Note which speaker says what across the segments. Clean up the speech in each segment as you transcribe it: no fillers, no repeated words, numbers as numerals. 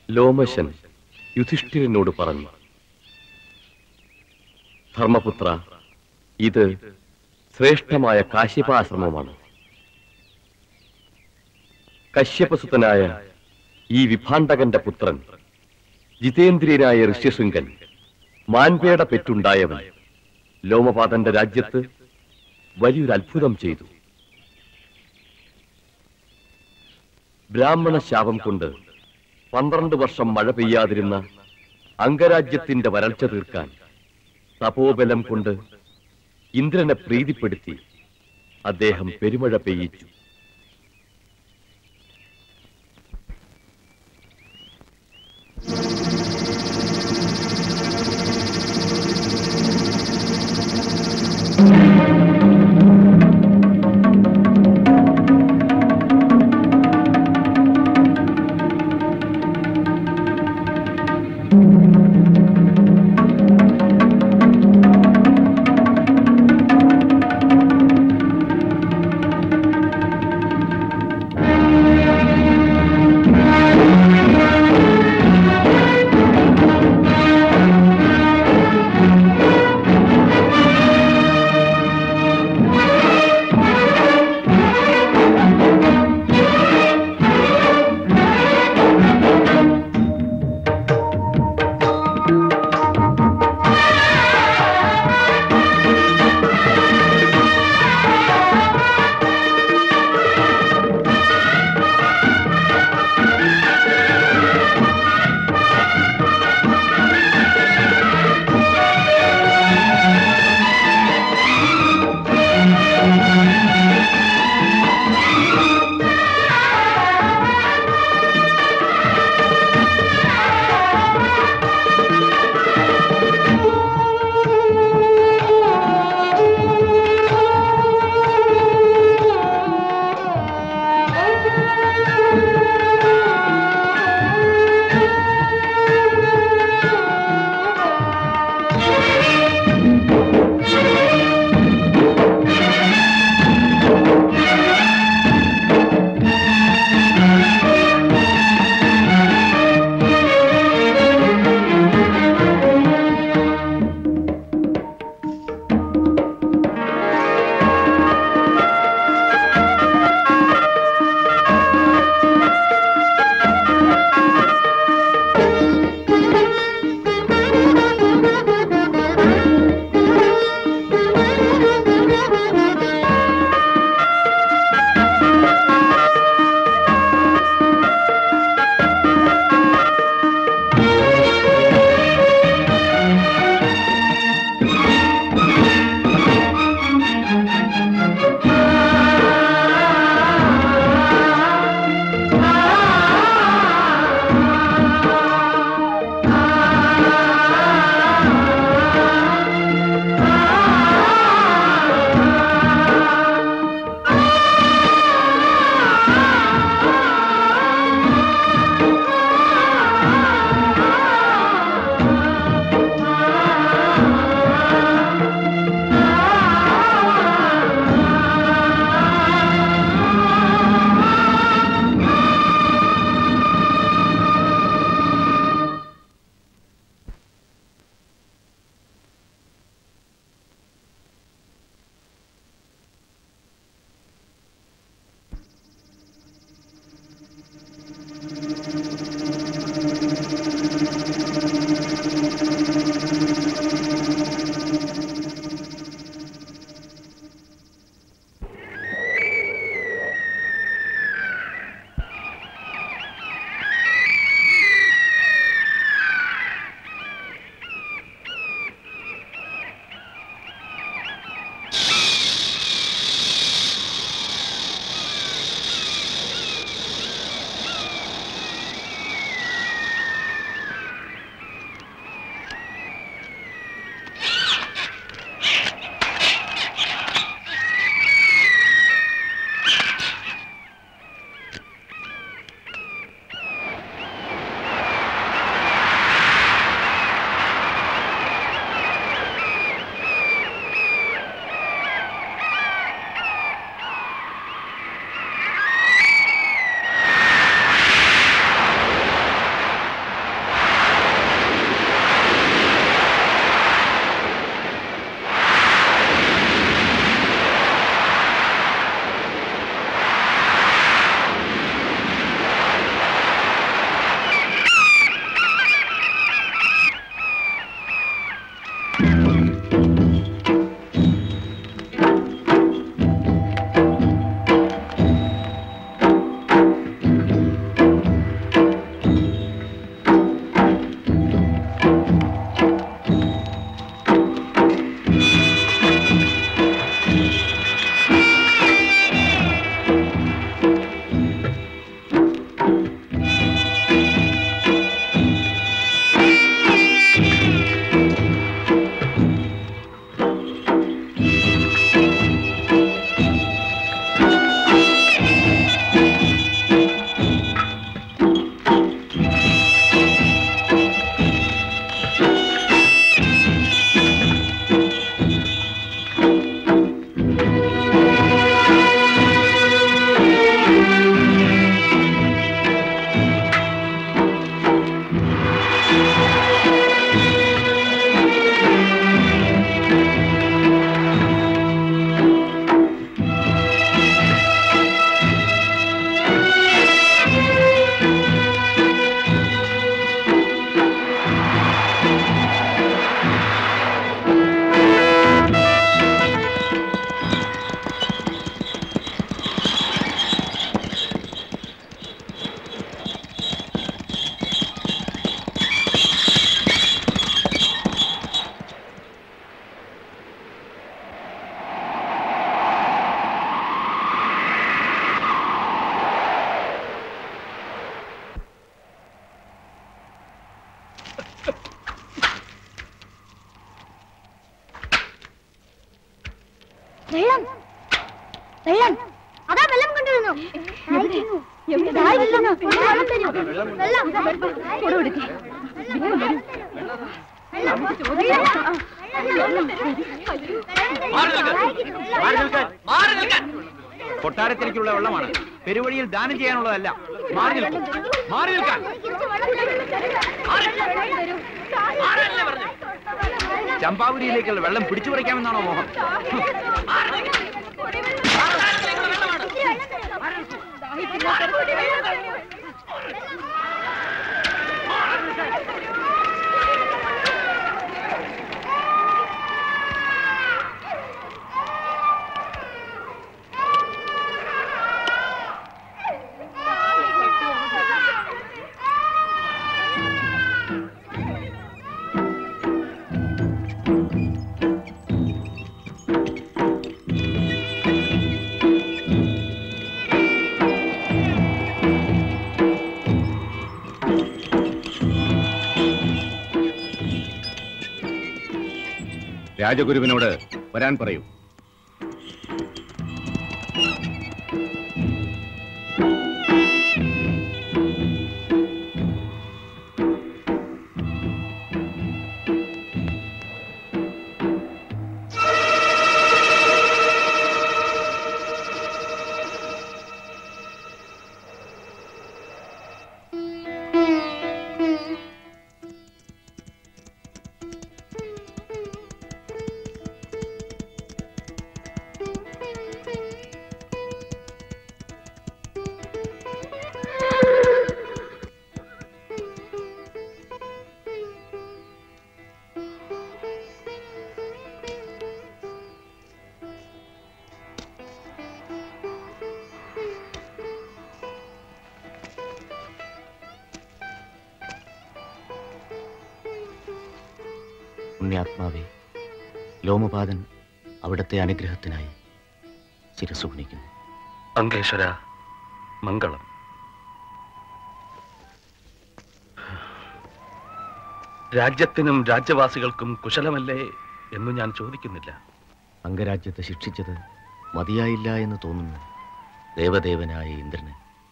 Speaker 1: ലോമശൻ യുധിഷ്ഠിരനോട് പറഞ്ഞു, ധർമ്മപുത്ര, ഇത് ശ്രേഷ്ഠമായ കാശ്യപാശ്രമമാണ്. കശ്യപസുതനായ ഈ വിഭാണ്ഡകന്റെ പുത്രൻ, ജിതേന്ദ്രിയനായ ഋഷ്യശൃംഗൻ, മാൻപേട പെറ്റുണ്ടായവൻ, ലോമപാതന്റെ രാജ്യത്ത് വലിയൊരു അത്ഭുതം ചെയ്തു. ബ്രാഹ്മണ ശാപം കൊണ്ട് 12 വർഷം മഴ പെയ്യാതിരുന്ന അംഗരാജ്യത്തിന്റെ വരൾച്ച തീർക്കാൻ തപോബലം കൊണ്ട് ഇന്ദ്രനെ പ്രീതിപ്പെടുത്തി അദ്ദേഹം പെരുമഴ പെയ്യിച്ചു.
Speaker 2: വെള്ളം വെള്ളം അതാ വെള്ളം കൊണ്ടുവരുന്നു.
Speaker 3: കൊട്ടാരത്തിലേക്കുള്ള വെള്ളമാണ്, പെരുവഴിയിൽ ദാനം ചെയ്യാനുള്ളതല്ല. മാറി നിൽക്കും, മാറി നിൽക്കാൻ. ചമ്പാപുരിയിലേക്കുള്ള വെള്ളം പിടിച്ചു പറിക്കാമെന്നാണോ മോഹം?
Speaker 4: രാജഗുരുവിനോട് വരാൻ പറയൂ.
Speaker 5: പുണ്യാത്മാവേ, ലോമപാദൻ അവിടുത്തെ അനുഗ്രഹത്തിനായി ശിരസ്സു കുനിക്കുന്നു.
Speaker 1: അങ്കേശ്വര മംഗളം. രാജ്യത്തിനും രാജ്യവാസികൾക്കും കുശലമല്ലേ എന്ന് ഞാൻ ചോദിക്കുന്നില്ല.
Speaker 5: അംഗരാജ്യത്തെ ശിക്ഷിച്ചത് മതിയായില്ല എന്ന് തോന്നുന്നു ദേവദേവനായ ഇന്ദ്രന്.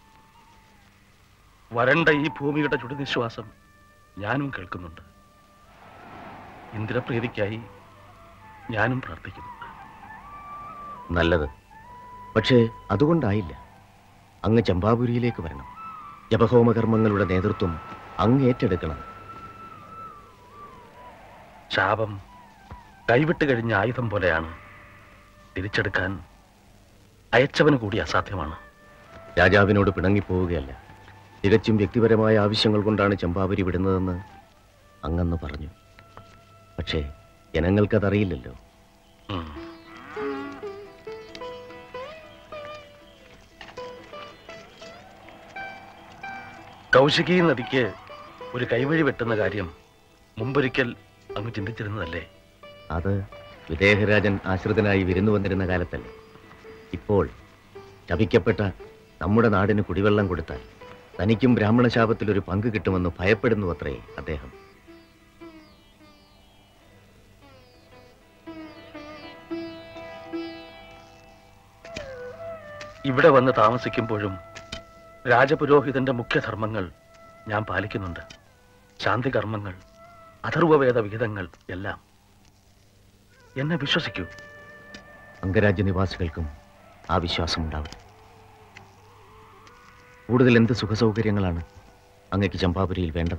Speaker 1: വരണ്ട ഈ ഭൂമിയുടെ ചുടുനിശ്വാസം ഞാനും കേൾക്കുന്നുണ്ട്. ഇന്ദ്രപ്രീതിക്കായി ഞാനും പ്രാർത്ഥിക്കുന്നുണ്ട്.
Speaker 5: നല്ലത്. പക്ഷേ അതുകൊണ്ടായില്ല. അങ്ങ് ചമ്പാപുരിയിലേക്ക് വരണം. ജപഹോമകർമ്മങ്ങളുടെ നേതൃത്വം അങ്ങ് ഏറ്റെടുക്കണം.
Speaker 1: ശാപം കൈവിട്ട് കഴിഞ്ഞ ആയുധം പോലെയാണ്. തിരിച്ചെടുക്കാൻ അയച്ചവന് കൂടി അസാധ്യമാണ്.
Speaker 5: രാജാവിനോട് പിണങ്ങിപ്പോവുകയല്ല. തികച്ചും വ്യക്തിപരമായ ആവശ്യങ്ങൾ കൊണ്ടാണ് ചമ്പാപുരി വിടുന്നതെന്ന് അങ്ങന്ന് പറഞ്ഞു. പക്ഷേ ജനങ്ങൾക്കതറിയില്ലല്ലോ.
Speaker 1: കൗശികി നദിക്ക് ഒരു കൈവഴി വെട്ടുന്ന കാര്യം മുമ്പൊരിക്കൽ അങ്ങ് ചിന്തിച്ചിരുന്നതല്ലേ?
Speaker 5: അത് വിദേഹരാജൻ ആശ്രിതനായി വിരുന്നു വന്നിരുന്ന കാലത്തല്ലേ. ഇപ്പോൾ ശപിക്കപ്പെട്ട നമ്മുടെ നാടിന് കുടിവെള്ളം കൊടുത്താൽ തനിക്കും ബ്രാഹ്മണശാപത്തിൽ ഒരു പങ്ക് കിട്ടുമെന്ന് ഭയപ്പെടുന്നു അത്രേ അദ്ദേഹം.
Speaker 1: ഇവിടെ വന്ന് താമസിക്കുമ്പോഴും രാജപുരോഹിതന്റെ മുഖ്യധർമ്മങ്ങൾ ഞാൻ പാലിക്കുന്നുണ്ട്. ശാന്തി കർമ്മങ്ങൾ, അഥർവവേദ വിഹിതങ്ങൾ എല്ലാം. എന്നെ വിശ്വസിക്കൂ.
Speaker 5: അംഗരാജ്യ നിവാസികൾക്കും ആ വിശ്വാസമുണ്ടാവട്ടെ. കൂടുതൽ എന്ത് സുഖസൗകര്യങ്ങളാണ് അങ്ങക്ക് ചമ്പാപുരിയിൽ വേണ്ടത്?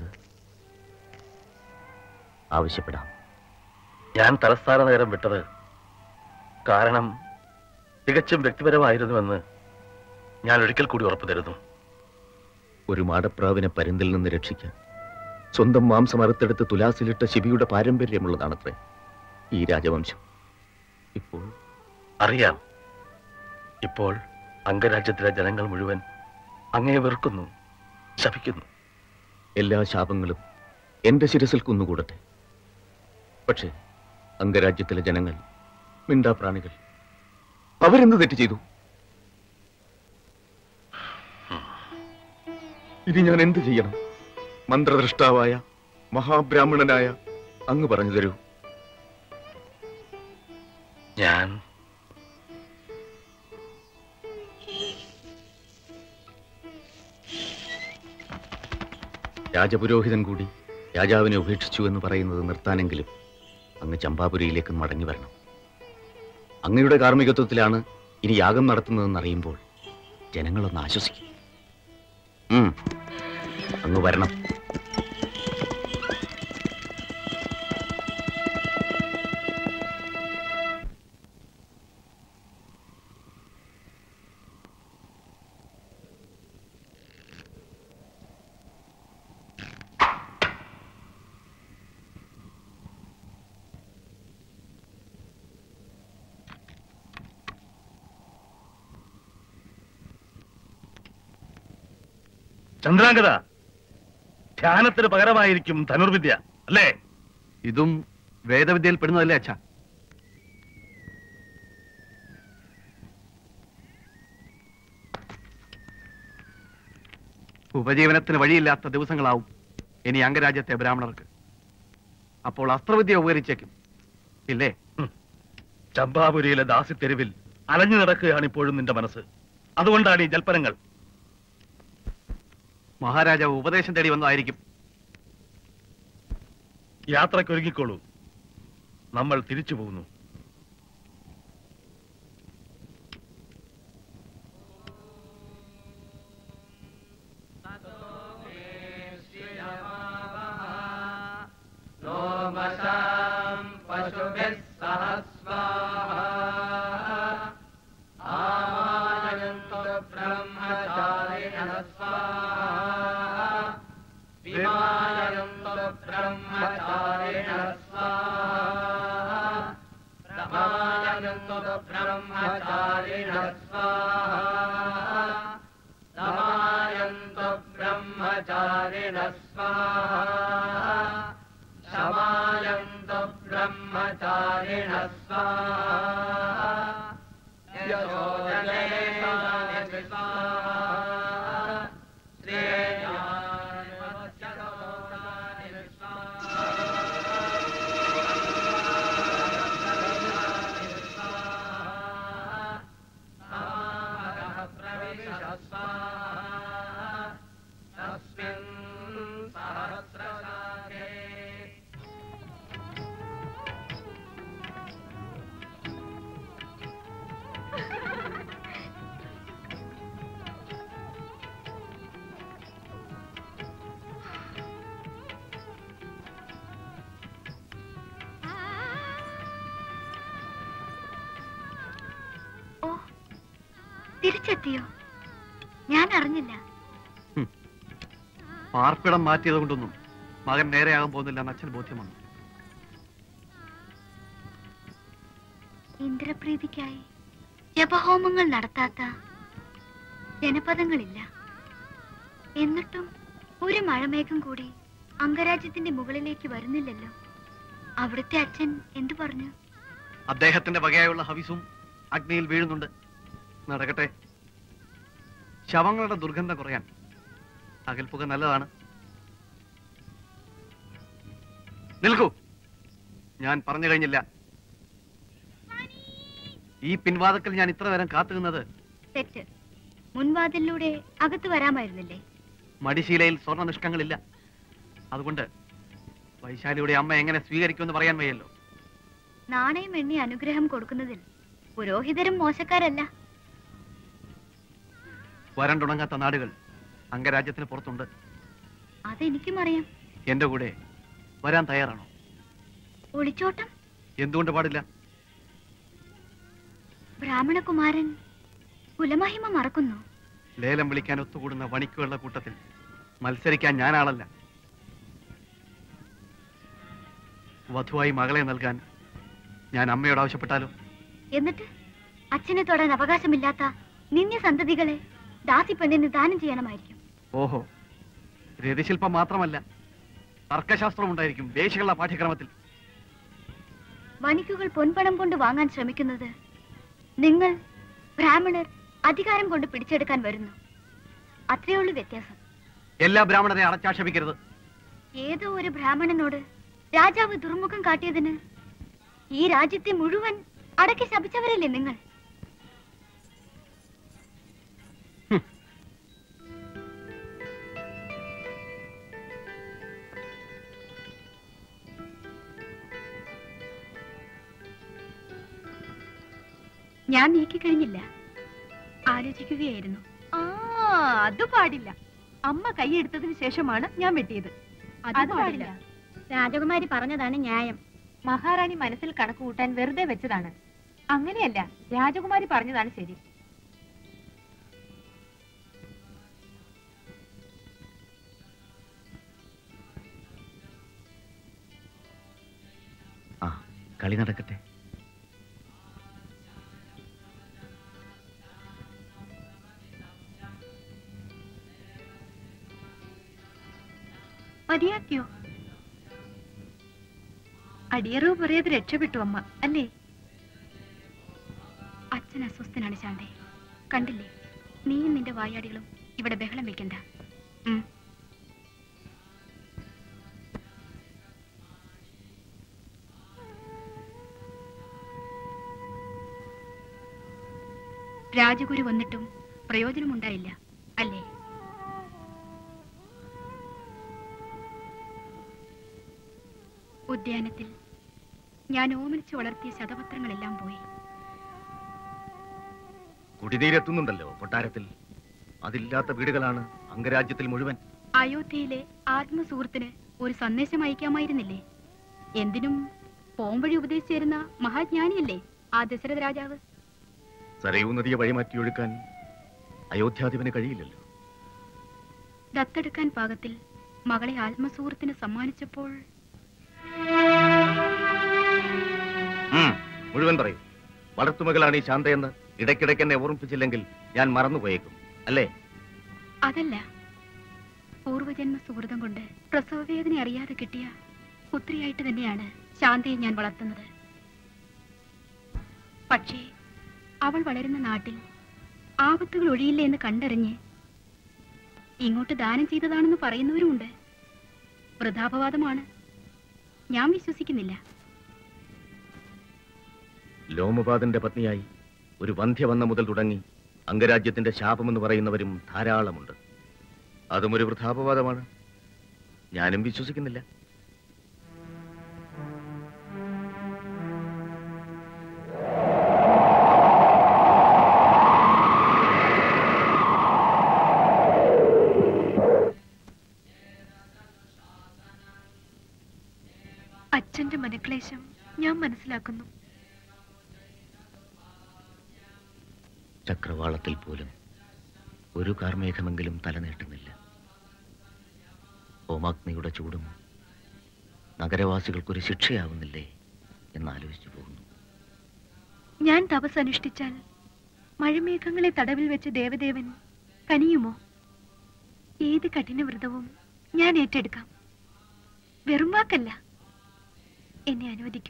Speaker 5: ആവശ്യപ്പെടാം.
Speaker 1: ഞാൻ തലസ്ഥാന നഗരം വിട്ടത് കാരണം തികച്ചും വ്യക്തിപരമായിരുന്നുവെന്ന് ഞാൻ ഒരിക്കൽ കൂടി ഉറപ്പു തരുന്നു.
Speaker 5: ഒരു മാടപ്രാവിനെ പരുന്തിൽ നിന്ന് രക്ഷിക്കാൻ സ്വന്തം മാംസം അറുത്തെടുത്ത് തുലാസിലിട്ട ശിബിയുടെ പാരമ്പര്യമുള്ളതാണത്രേ ഈ രാജവംശം. ഇപ്പോൾ
Speaker 1: അറിയാം. ഇപ്പോൾ അംഗരാജ്യത്തിലെ ജനങ്ങൾ മുഴുവൻ അങ്ങയെ വെറുക്കുന്നു, ശപിക്കുന്നു.
Speaker 5: എല്ലാ ശാപങ്ങളും എന്റെ ശിരസിൽ കുന്നുകൂടട്ടെ. പക്ഷേ അംഗരാജ്യത്തിലെ ജനങ്ങൾ, മിണ്ടാപ്രാണികൾ, അവരെന്ത് തെറ്റ് ചെയ്തു? ഇനി ഞാൻ എന്ത് ചെയ്യണം? മന്ത്രദ്രഷ്ടാവായ മഹാബ്രാഹ്മണനായ അങ്ങ് പറഞ്ഞു തരൂ.
Speaker 1: ഞാൻ
Speaker 5: രാജപുരോഹിതൻ കൂടി രാജാവിനെ ഉപേക്ഷിച്ചു എന്ന് പറയുന്നത് നിർത്താനെങ്കിലും അങ്ങ് ചമ്പാപുരിയിലേക്ക് മടങ്ങി വരണം. അങ്ങയുടെ കാർമ്മികത്വത്തിലാണ് ഇനി യാഗം നടത്തുന്നതെന്നറിയുമ്പോൾ ജനങ്ങളൊന്ന് ആശ്വസിക്കും. അങ്ങ് വരണം.
Speaker 1: ചന്ദ്രാംഗത, ധ്യാനത്തിന് പകരമായിരിക്കും ധനുർവിദ്യ അല്ലേ?
Speaker 3: ഇതും വേദവിദ്യയിൽ പെടുന്നതല്ലേ അച്ഛാ? ഉപജീവനത്തിന് വഴിയില്ലാത്ത ദിവസങ്ങളാവും ഇനി അംഗരാജ്യത്തെ ബ്രാഹ്മണർക്ക്. അപ്പോൾ അസ്ത്രവിദ്യ ഉപകരിച്ചേക്കും ഇല്ലേ?
Speaker 1: ചമ്പാപുരിയിലെ ദാസിത്തെരുവിൽ അലഞ്ഞു നടക്കുകയാണ് ഇപ്പോഴും നിന്റെ മനസ്സ്. അതുകൊണ്ടാണ് ഈ ജൽപ്പനങ്ങൾ.
Speaker 3: മഹാരാജാവ് ഉപദേശം തേടി വന്നതായിരിക്കും.
Speaker 1: യാത്രയ്ക്കൊരുങ്ങിക്കോളൂ, നമ്മൾ തിരിച്ചു പോകുന്നു.
Speaker 2: തിരിച്ചെത്തിയോ? ഞാൻ അറിഞ്ഞില്ല.
Speaker 3: പാർപ്പിടം മാറ്റിയത് കൊണ്ടൊന്നും മകൻ നേരെയാകാൻ പോകുന്നില്ല എന്ന് അച്ഛൻ ബോധ്യം വന്നു.
Speaker 2: ഇന്ദ്രപ്രീതിക്കായി ജപഹോമങ്ങൾ നടത്താത്ത ജനപദങ്ങളില്ല. എന്നിട്ടും ഒരു മഴമേഘം കൂടി അംഗരാജ്യത്തിന്റെ മുകളിലേക്ക് വരുന്നില്ലല്ലോ. അവിടുത്തെ അച്ഛൻ എന്തു പറഞ്ഞു?
Speaker 3: അദ്ദേഹത്തിന്റെ വകയായുള്ള ഹവിസും അഗ്നിയിൽ വീഴുന്നുണ്ട്. നടക്കട്ടെ. ശവങ്ങളുടെ ദുർഗന്ധം കുറയാൻ അകൽപ്പുക നല്ലതാണ്. നിൽക്കൂ, ഞാൻ പറഞ്ഞു കഴിഞ്ഞില്ല. ഈ പിൻവാതിക്കൽ ഞാൻ ഇത്ര നേരം കാത്തുനിന്നത്
Speaker 2: തെറ്റ്. മുൻവാതിലൂടെ അകത്ത് വരാമായിരുന്നില്ലേ?
Speaker 3: മടിശീലയിൽ സ്വർണ്ണ നിഷ്കങ്ങളില്ല. അതുകൊണ്ട് വൈശാലിയുടെ അമ്മ എങ്ങനെ സ്വീകരിക്കുമെന്ന് പറയാൻ വയ്യല്ലോ.
Speaker 2: നാണയം എണ്ണി അനുഗ്രഹം കൊടുക്കുന്നതിൽ പുരോഹിതരും മോശക്കാരല്ല.
Speaker 3: വരണ്ടുണങ്ങാത്ത നാടുകൾ അംഗരാജ്യത്തിന് പുറത്തുണ്ട്.
Speaker 2: അതെനിക്കും അറിയാം.
Speaker 3: എന്റെ കൂടെ വരാൻ തയ്യാറാണോ?
Speaker 2: ഒളിച്ചോട്ടം
Speaker 3: എന്തുകൊണ്ട് പാടില്ല?
Speaker 2: ബ്രാഹ്മണകുമാരൻ കുലമഹിമ മറക്കുന്നു.
Speaker 3: ലേലം വിളിക്കാൻ ഒത്തുകൂടുന്ന വണിക്കുള്ള കൂട്ടത്തിൽ മത്സരിക്കാൻ ഞാനാളല്ല. വധുവായി മകളെ നൽകാൻ ഞാൻ അമ്മയോട് ആവശ്യപ്പെട്ടാലോ?
Speaker 2: എന്നിട്ട് അച്ഛനെ തൊടാൻ അവകാശമില്ലാത്ത നിന്യ സന്തതികളെ ദാസി പെണ്ണിന് ദാനം ചെയ്യണമായിരിക്കും.
Speaker 3: ഓഹോ, രതിശില്പം മാത്രമല്ല, തർക്കശാസ്ത്രം ഉണ്ടായിരിക്കും വേശികളുടെ പാഠ്യക്രമത്തിൽ.
Speaker 2: വണിക്കുകൾ പൊൻപണം കൊണ്ട് വാങ്ങാൻ ശ്രമിക്കുന്നത് നിങ്ങൾ ബ്രാഹ്മണർ അധികാരം കൊണ്ട് പിടിച്ചെടുക്കാൻ വരുന്നു. അത്രയുള്ളൂ വ്യത്യാസം.
Speaker 3: എല്ലാ ബ്രാഹ്മണരെ അടച്ചാക്ഷേപിക്കരുത്.
Speaker 2: ഏതോ ഒരു ബ്രാഹ്മണനോട് രാജാവ് ദുർമുഖം കാട്ടിയതിന് ഈ രാജ്യത്തെ മുഴുവൻ അടക്കി ശപിച്ചവരല്ലേ നിങ്ങൾ? ഞാൻ നീക്കിക്കഴിഞ്ഞില്ല, ആലോചിക്കുകയായിരുന്നു.
Speaker 4: അത് പാടില്ല. അമ്മ കൈയെടുത്തതിന് ശേഷമാണ് ഞാൻ വെട്ടിയത്. അത് പാടില്ല.
Speaker 2: രാജകുമാരി പറഞ്ഞതാണ് ന്യായം.
Speaker 4: മഹാറാണി മനസ്സിൽ കണക്ക് കൂട്ടാൻ വെറുതെ വെച്ചതാണ്. അങ്ങനെയല്ല, രാജകുമാരി പറഞ്ഞതാണ് ശരി.
Speaker 5: ആ, കളി നടക്കട്ടെ.
Speaker 4: മതിയാക്കിയോ? അടിയറവ് പറയാതെ രക്ഷപ്പെട്ടു അമ്മ, അല്ലേ?
Speaker 2: അച്ഛൻ അസ്വസ്ഥനാണ് ശാന്തേ. കണ്ടില്ലേ, നീയും നിന്റെ വായാടികളും ഇവിടെ ബഹളം വെക്കണ്ട. രാജഗുരു വന്നിട്ടും പ്രയോജനമുണ്ടായില്ല, അല്ലേ? ഉദ്യാനത്തിൽ ഞാൻ ഓമനിച്ച് വളർത്തിയ ശതപത്രങ്ങളെല്ലാം പോയി.
Speaker 5: കുടിനീരെത്തുന്നുണ്ടല്ലോ കൊട്ടാരത്തിൽ. അതില്ലാത്ത വീടുകളാണ് അംഗരാജ്യത്തിൽ മുഴുവൻ.
Speaker 2: അയോധ്യയിലെ ആത്മസുഹൃത്തിന് ഒരു സന്ദേശം അയക്കാമായിരുന്നില്ലേ? എന്തിനും പോംവഴി ഉപദേശിച്ചിരുന്ന മഹാജ്ഞാനിയല്ലേ ആ ദശരഥ രാജാവ്.
Speaker 5: സരയൂ നദിയെ വഴിമാറ്റിയൊഴുക്കാൻ അയോധ്യാധിപന് കഴിയില്ലല്ലോ.
Speaker 2: ദത്തെടുക്കാൻ പാകത്തിൽ മകളെ ആത്മസുഹൃത്തിന് സമ്മാനിച്ചപ്പോൾ
Speaker 5: മുഴുവൻ പറയൂ. വളർത്തുമകളാണ് ഈ ശാന്തയെന്ന് ഇടയ്ക്കിടയ്ക്ക് എന്നെ ഓർമ്മിപ്പിച്ചില്ലെങ്കിൽ ഞാൻ മറന്നുപോയേക്കും, അല്ലേ?
Speaker 2: അതല്ല, പൂർവജന്മ സുഹൃതം കൊണ്ട് പ്രസവവേദന അറിയാതെ കിട്ടിയ പുത്രിയായിട്ട് തന്നെയാണ് ശാന്തയെ ഞാൻ വളർത്തുന്നത്. പക്ഷേ അവൾ വളരുന്ന നാട്ടിൽ ആപത്തുകൾ ഒഴിയില്ല എന്ന് കണ്ടറിഞ്ഞ് ഇങ്ങോട്ട് ദാനം ചെയ്തതാണെന്ന് പറയുന്നവരുമുണ്ട്. വൃഥാപവാദമാണ്, ഞാൻ വിശ്വസിക്കുന്നില്ല.
Speaker 5: ലോമപാദന്റെ പത്നിയായി ഒരു വന്ധ്യ വന്ന മുതൽ തുടങ്ങി അംഗരാജ്യത്തിന്റെ ശാപമെന്ന് പറയുന്നവരും ധാരാളമുണ്ട്. അതും ഒരു വൃഥാപവാദമാണ്, ഞാനും വിശ്വസിക്കുന്നില്ല.
Speaker 4: അച്ഛന്റെ മനക്ലേശം ഞാൻ മനസ്സിലാക്കുന്നു.
Speaker 5: ചക്രവാളത്തിൽ പോലും ഒരു കാർമേഘമെങ്കിലും തലനീട്ടുന്നില്ല. ഹോമാഗ്നിയുടെ ചൂടും നഗരവാസികൾക്കൊരു ശിക്ഷയാവുന്നില്ലേ എന്നാലോചിച്ചു പോകുന്നു.
Speaker 4: ഞാൻ തപസ് അനുഷ്ഠിച്ചാൽ മഴമേഘങ്ങളെ തടവിൽ വെച്ച് ദേവദേവൻ കനിയുമോ? ഏത് കഠിന വ്രതവും ഞാൻ ഏറ്റെടുക്കാം. വെറും വാക്കല്ല. എന്നെ അനുവദിക്കൂ.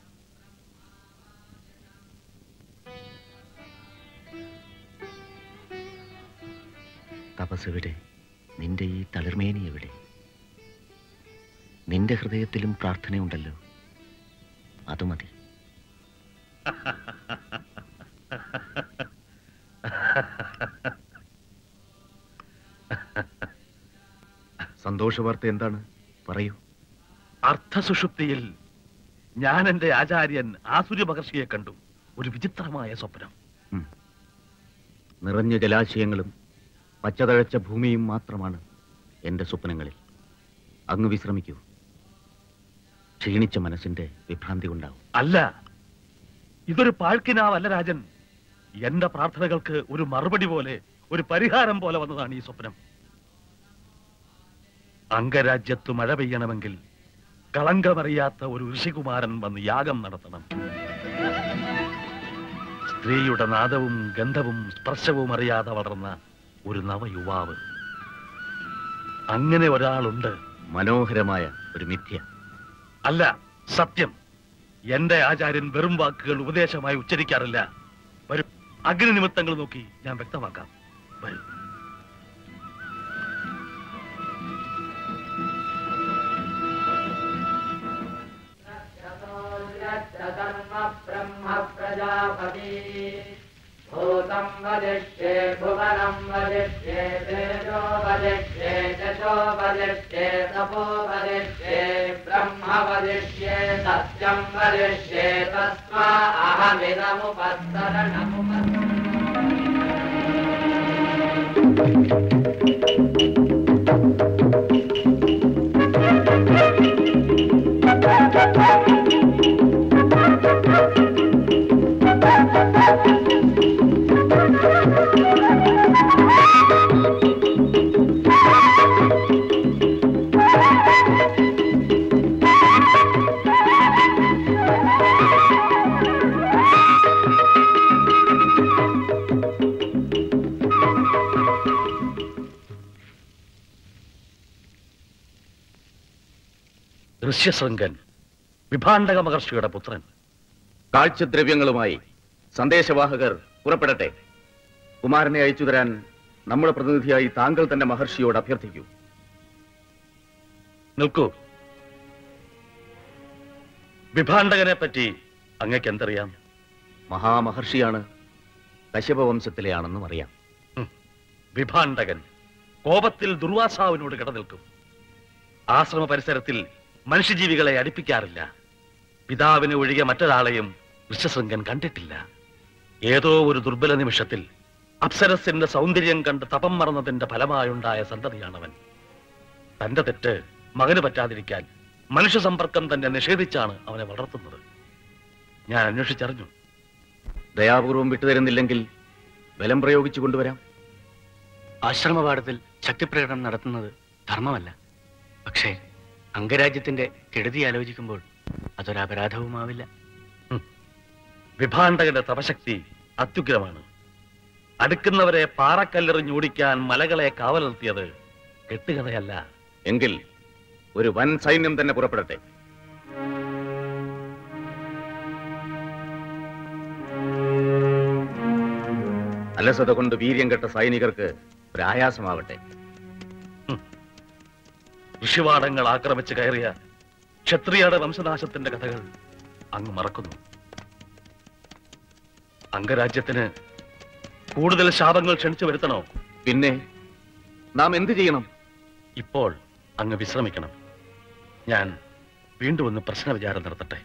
Speaker 5: തപസ് എവിടെ? നിന്റെ ഈ തളിർമേനി എവിടെ? നിന്റെ ഹൃദയത്തിലും പ്രാർത്ഥനയുണ്ടല്ലോ, അത് മതി. സന്തോഷവാർത്ത എന്താണ്? പറയൂ.
Speaker 1: അർത്ഥസുഷുപ്തിയിൽ ഞാൻ എന്റെ ആചാര്യൻ ആസുര മഹർഷിയെ കണ്ടു. ഒരു വിചിത്രമായ സ്വപ്നം.
Speaker 5: നിറഞ്ഞ ജലാശയങ്ങളും പച്ചതഴച്ച ഭൂമിയും മാത്രമാണ് എന്റെ സ്വപ്നങ്ങളിൽ. അങ്ങ് വിശ്രമിക്കൂ. ക്ഷീണിച്ച മനസ്സിന്റെ വിഭ്രാന്തി ഉണ്ടാവും.
Speaker 1: അല്ല, ഇതൊരു പാഴ്ക്കിനാവല്ല രാജൻ. എന്റെ പ്രാർത്ഥനകൾക്ക് ഒരു മറുപടി പോലെ, ഒരു പരിഹാരം പോലെ വന്നതാണ് ഈ സ്വപ്നം. അംഗരാജ്യത്ത് മഴ പെയ്യണമെങ്കിൽ കളങ്കമറിയാത്ത ഒരു ഋഷികുമാരൻ വന്ന് യാഗം നടത്തണം. സ്ത്രീയുടെ നാദവും ഗന്ധവും സ്പർശവും അറിയാതെ വളർന്ന ഒരു നവയുവാവ്. അങ്ങനെ ഒരാളുണ്ട്.
Speaker 5: മനോഹരമായ ഒരു മിഥ്യ.
Speaker 1: അല്ല, സത്യം. എന്റെ ആചാര്യൻ വെറും വാക്കുകൾ ഉപദേശമായി ഉച്ചരിക്കാറില്ല. വരും, അഗ്നി നിമിത്തങ്ങൾ നോക്കി ഞാൻ വ്യക്തമാക്കാം. വരും.
Speaker 6: भूता विश्वं वदिष्ये भुवनं वदिष्ये तेजो वदिष्ये यशो वदिष्ये तपो वदिष्ये ब्रह्म वदिष्ये सत्यं वदिष्ये तस्मा
Speaker 1: ഋഷ്യശൃംഗൻ വിഭാണ്ഡക മഹർഷിയുടെ പുത്രൻ.
Speaker 5: കാഴ്ചദ്രവ്യങ്ങളുമായി സന്ദേശവാഹകർ പുറപ്പെടട്ടെ. കുമാരനെ അയച്ചു തരാൻ നമ്മുടെ പ്രതിനിധിയായി താങ്കൾ തന്നെ മഹർഷിയോട് അഭ്യർത്ഥിക്കൂ.
Speaker 1: നിൽക്കൂ. വിഭാണ്ഡകനെ പറ്റി അങ്ങക്ക് എന്തറിയാം?
Speaker 5: മഹാമഹർഷിയാണ്. കശ്യപ വംശത്തിലെയാണെന്നും അറിയാം.
Speaker 1: വിഭാണ്ഡകൻ കോപത്തിൽ ദുർവാസാവിനോട് കിടനിൽക്കും. ആശ്രമ പരിസരത്തിൽ മനുഷ്യജീവികളെ അടുപ്പിക്കാറില്ല. പിതാവിനെ ഒഴികെ മറ്റൊരാളെയും ഋഷ്യശൃംഗൻ കണ്ടിട്ടില്ല. ഏതോ ഒരു ദുർബല നിമിഷത്തിൽ അപ്സരസിന്റെ സൗന്ദര്യം കണ്ട് തപം മറന്നതിന്റെ ഫലമായുണ്ടായ സന്തതിയാണവൻ. തന്റെ തെറ്റ് മകന് പറ്റാതിരിക്കാൻ മനുഷ്യ സമ്പർക്കം തന്നെ നിഷേധിച്ചാണ് അവനെ വളർത്തുന്നത്. ഞാൻ അന്വേഷിച്ചറിഞ്ഞു.
Speaker 5: ദയാപൂർവം വിട്ടുതരുന്നില്ലെങ്കിൽ ബലം പ്രയോഗിച്ചു കൊണ്ടുവരാം.
Speaker 7: ആശ്രമപാഠത്തിൽ ശക്തിപ്രകടനം നടത്തുന്നത് ധർമ്മമല്ല. പക്ഷേ അംഗരാജ്യത്തിന്റെ കെടുതി ആലോചിക്കുമ്പോൾ അതൊരപരാധവുമാവില്ല.
Speaker 1: വിഭാണ്ഡകന്റെ തപശക്തി അത്യുഗ്രമാണ്. അടുക്കുന്നവരെ പാറക്കല്ലെറിഞ്ഞോടിക്കാൻ മലകളെ കാവൽ നിർത്തിയത് കെട്ടുകഥയല്ല.
Speaker 5: എങ്കിൽ ഒരു വൻ സൈന്യം തന്നെ പുറപ്പെടട്ടെ. അലസത കൊണ്ട് വീര്യം കെട്ട സൈനികർക്ക് പ്രയാസമാവട്ടെ.
Speaker 1: ഋഷിവാടങ്ങൾ ആക്രമിച്ച് കയറിയ ക്ഷത്രിയയുടെ വംശനാശത്തിന്റെ കഥകൾ അങ്ങ് മറക്കുന്നു. അംഗരാജ്യത്തിന് കൂടുതൽ ശാപങ്ങൾ ക്ഷണിച്ചു വരുത്തണോ?
Speaker 5: പിന്നെ നാം എന്ത് ചെയ്യണം?
Speaker 1: ഇപ്പോൾ അങ്ങ് വിശ്രമിക്കണം. ഞാൻ വീണ്ടും ഒന്ന് പ്രശ്ന വിചാരം നടത്തട്ടെ.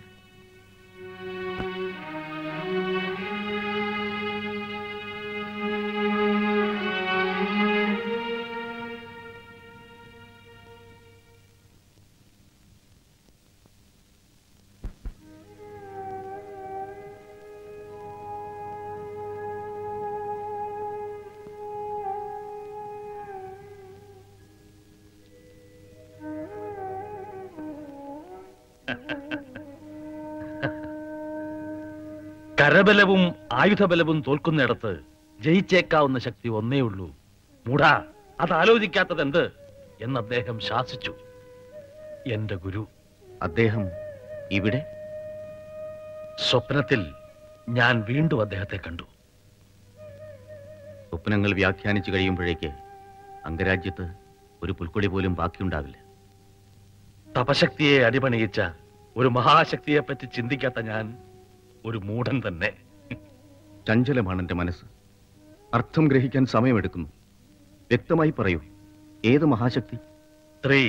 Speaker 1: കരബലവും ആയുധബലവും തോൽക്കുന്നിടത്ത് ജയിച്ചേക്കാവുന്ന ശക്തി ഒന്നേ ഉള്ളൂ. മൂഢാ, അത് ആലോചിക്കാത്തത് എന്ത് എന്ന് അദ്ദേഹം ശാസിച്ചു. എന്റെ ഗുരു.
Speaker 5: അദ്ദേഹം ഇവിടെ?
Speaker 1: സ്വപ്നത്തിൽ ഞാൻ വീണ്ടും അദ്ദേഹത്തെ കണ്ടു.
Speaker 5: സ്വപ്നങ്ങൾ വ്യാഖ്യാനിച്ചു കഴിയുമ്പോഴേക്ക് അംഗരാജ്യത്ത് ഒരു പുൽക്കൊടി പോലും ബാക്കിയുണ്ടാവില്ല.
Speaker 1: തപശക്തിയെ അടിപണിയിച്ച ഒരു മഹാശക്തിയെ പറ്റി ചിന്തിക്കാത്ത ഞാൻ ഒരു മൂഢൻ തന്നെ.
Speaker 5: ചഞ്ചലമാണ് എന്റെ മനസ്സ്. അർത്ഥം ഗ്രഹിക്കാൻ സമയമെടുക്കുന്നു. വ്യക്തമായി പറയൂ, ഏത് മഹാശക്തി?
Speaker 1: 3.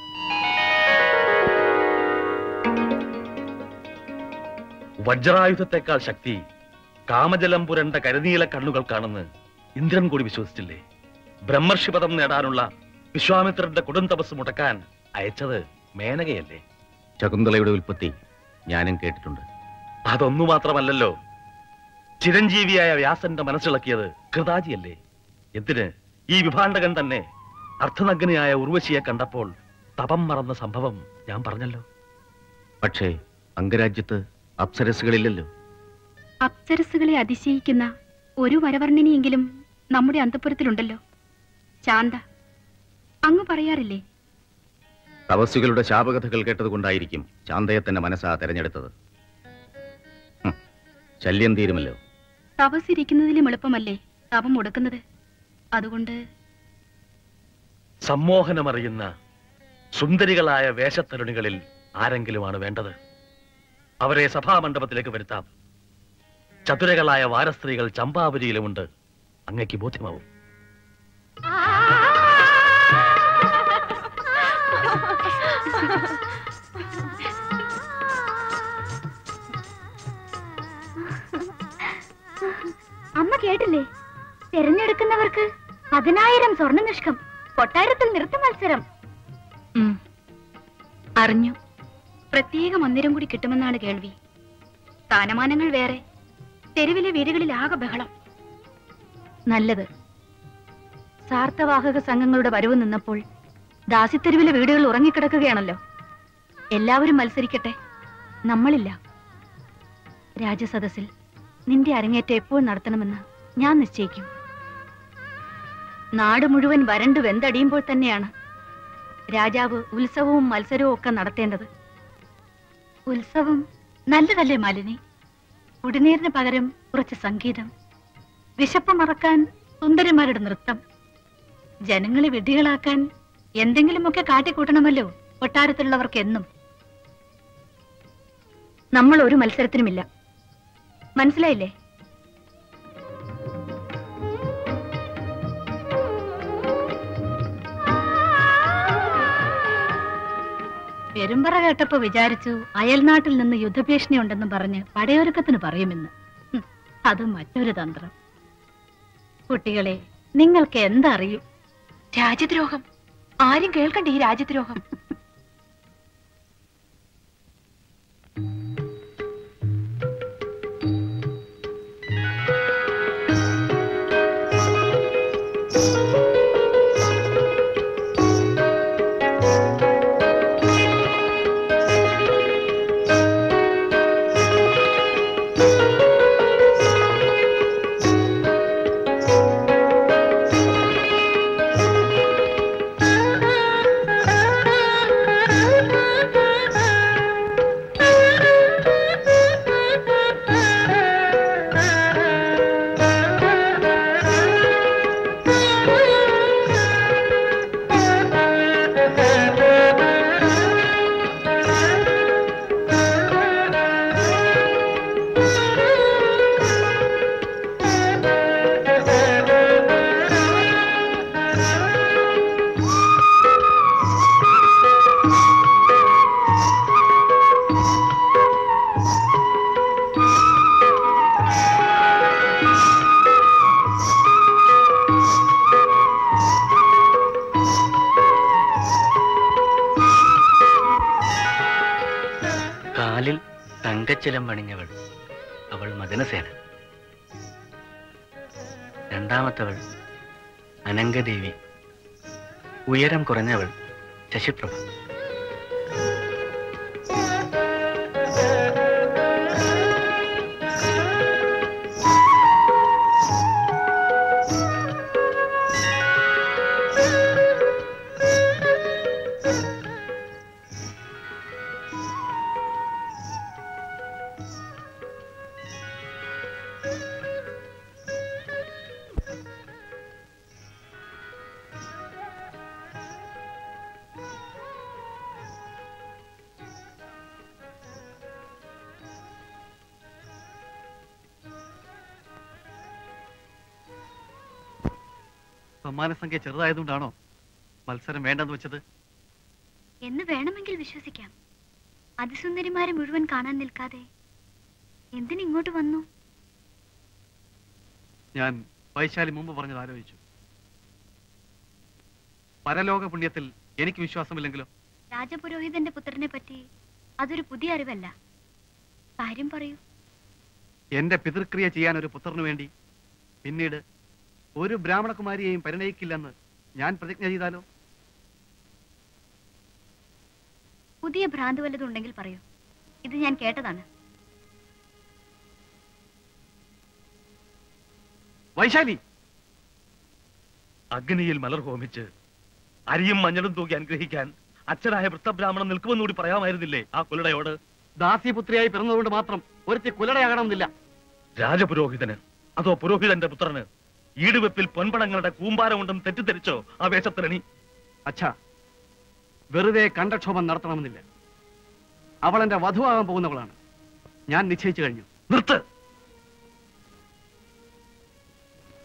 Speaker 1: വജ്രായുധത്തെക്കാൾ ശക്തി കാമജലം പുരണ്ട കരുനീല കണ്ണുകൾക്കാണെന്ന് ഇന്ദ്രൻ കൂടി വിശ്വസിച്ചില്ലേ? ബ്രഹ്മർഷിപദം നേടാനുള്ള വിശ്വാമിത്രന്റെ കൊടും തപസ് മുടക്കാൻ അയച്ചത് മേനകയല്ലേ?
Speaker 5: ശകുന്തളയുടെ ഉൽപ്പത്തി ഞാനും കേട്ടിട്ടുണ്ട്.
Speaker 1: അതൊന്നു മാത്രമല്ലല്ലോ, ചിരഞ്ജീവിയായ വ്യാസന്റെ മനസ്സിളക്കിയത് കൃതാജിയല്ലേ? എന്തിന് ഈ വിഭാണ്ഡകൻ തന്നെ അർത്ഥനഗ്നയായ ഉർവശിയെ കണ്ടപ്പോൾ തപം മറന്ന സംഭവം ഞാൻ പറഞ്ഞല്ലോ.
Speaker 5: പക്ഷേ അംഗരാജ്യത്ത് അപ്സരസുകളില്ലല്ലോ.
Speaker 2: അപ്സരസുകളെ അതിശയിക്കുന്ന ഒരു വരവർണ്ണിനിയെങ്കിലും നമ്മുടെ അന്തഃപുരത്തിലുണ്ടല്ലോ. ശാന്ത, അങ്ങ് പറയാറില്ലേ?
Speaker 5: തപസ്സുകളുടെ ശാപകഥകൾ കേട്ടതുകൊണ്ടായിരിക്കും ശാന്തയെ തന്നെ മനസ്സാ തെരഞ്ഞെടുത്തത്. ശല്യം തീരുമല്ലോ.
Speaker 2: തപസ്സിരിക്കുന്നതിലും എളുപ്പമല്ലേ തപം മുടക്കുന്നത്? അതുകൊണ്ട്
Speaker 1: സമ്മോഹനമറിയുന്ന സുന്ദരികളായ വേഷത്തരുണികളിൽ ആരെങ്കിലുമാണ് വേണ്ടത്. അവരെ സഭാമണ്ഡപത്തിലേക്ക് വരുത്താം. ചതുരകളായ വാരസ്ത്രീകൾ ചമ്പാപുരിയിലുമുണ്ട്. അങ്ങയ്ക്ക് ബോധ്യമാവും.
Speaker 2: അമ്മ കേട്ടില്ലേ? തിരഞ്ഞെടുക്കുന്നവർക്ക് 10,000 സ്വർണ്ണനിഷ്കം, കൊട്ടാരത്തിൽ നൃത്ത മത്സരം. അറിഞ്ഞു. പ്രത്യേക മന്ദിരം കൂടി കിട്ടുമെന്നാണ് കേൾവി. സ്ഥാനമാനങ്ങൾ വേറെ. തെരുവിലെ വീടുകളിൽ ആകെ ബഹളം. നല്ലത്. സാർത്ഥവാഹക സംഘങ്ങളുടെ വരവ് നിന്നപ്പോൾ ദാസിത്തെരുവിലെ വീടുകൾ ഉറങ്ങിക്കിടക്കുകയാണല്ലോ. എല്ലാവരും മത്സരിക്കട്ടെ, നമ്മളില്ല. രാജസദസ്സിൽ നിന്റെ അരങ്ങേറ്റം എപ്പോൾ നടത്തണമെന്ന് ഞാൻ നിശ്ചയിക്കും. നാട് മുഴുവൻ വരണ്ടു വെന്തടിയുമ്പോൾ തന്നെയാണ് രാജാവ് ഉത്സവവും മത്സരവും ഒക്കെ നടത്തേണ്ടത്. ഉത്സവം നല്ലതല്ലേ മാലിനി? കുടിനീരിന് പകരം കുറച്ച് സംഗീതം, വിശപ്പ് മറക്കാൻ സുന്ദരിമാരുടെ നൃത്തം, ജനങ്ങളെ വിഡ്ഢികളാക്കാൻ എന്തെങ്കിലുമൊക്കെ കാട്ടിക്കൂട്ടണമല്ലോ കൊട്ടാരത്തിലുള്ളവർക്ക് എന്നും. നമ്മൾ ഒരു മത്സരത്തിനുമില്ല, മനസ്സിലായില്ലേ? പെരുമ്പറ കേട്ടപ്പോ വിചാരിച്ചു അയൽനാട്ടിൽ നിന്ന് യുദ്ധഭീഷണി ഉണ്ടെന്ന് പറഞ്ഞ് പടയൊരുക്കത്തിന് പറയുമെന്ന്. അത് മറ്റൊരു തന്ത്രം. കുട്ടികളെ, നിങ്ങൾക്ക് എന്തറിയും? രാജ്യദ്രോഹം. ആരും കേൾക്കണ്ട ഈ രാജ്യദ്രോഹം.
Speaker 7: തങ്കച്ചിലം പണിഞ്ഞവൾ അവൾ മദനസേന. രണ്ടാമത്തവൾ അനങ്കദേവി. ഉയരം കുറഞ്ഞവൾ ശശിപ്രഭ.
Speaker 3: സമ്മാനസംഖ്യ ചെറുതായതുകൊണ്ടാണോ മത്സരം വേണ്ടെന്ന് വെച്ചത്?
Speaker 2: എന്ന് വേണമെങ്കിൽ വിശ്വസിക്കാം. അതിസുന്ദരിമാരെ മുഴുവൻ കാണാൻ നിൽക്കാതെ എന്തിനിങ്ങോട്ട് വന്നു?
Speaker 3: ഞാൻ വൈശാലി മുമ്പ് പറഞ്ഞത് ആലോചിച്ചു. പരലോക പുണ്യത്തിൽ എനിക്ക് വിശ്വാസമില്ലെങ്കിലോ?
Speaker 2: രാജപുരോഹിതന്റെ പുത്രനെ പറ്റി അതൊരു പുതിയ അറിവല്ല. കാര്യം പറയൂ.
Speaker 3: എന്റെ പിതൃക്രിയ ചെയ്യാൻ ഒരു പുത്രനു വേണ്ടി പിന്നീട് ഒരു ബ്രാഹ്മണകുമാരിയെയും പരിണയിക്കില്ലെന്ന് ഞാൻ പ്രതിജ്ഞ ചെയ്താലോ?
Speaker 2: പുതിയ ഭ്രാന്ത് വല്ലതുണ്ടെങ്കിൽ പറയൂ. ഇത് ഞാൻ കേട്ടതാണ്.
Speaker 3: വൈശാലി,
Speaker 1: അഗ്നിയിൽ മലർ ഹോമിച്ച് അരിയും മഞ്ഞളും തൂക്കി അനുഗ്രഹിക്കാൻ അച്ഛനായ വൃത്തബ്രാഹ്മണൻ നിൽക്കുമെന്നുകൂടി പറയാമായിരുന്നില്ലേ ആ കുലടയോട്?
Speaker 3: ദാസ്യപുത്രിയായി പിറന്നതുകൊണ്ട് മാത്രം ഒരുത്തി കുലടയാകണമെന്നില്ല.
Speaker 1: രാജപുരോഹിതന് അതോ പുരോഹിതന്റെ പുത്രന് ഈടുവെപ്പിൽ പൊൻപണങ്ങളുടെ കൂമ്പാരമുണ്ടെന്ന് തെറ്റിദ്ധരിച്ചോ ആ വേഷത്തിരണി?
Speaker 3: അച്ഛാ, വെറുതെ കണ്ടക്ഷോഭം നടത്തണമെന്നില്ല. അവൾ എന്റെ വധുവാകാൻ പോകുന്നവളാണ്. ഞാൻ നിശ്ചയിച്ചു കഴിഞ്ഞു.
Speaker 1: നിർത്ത്.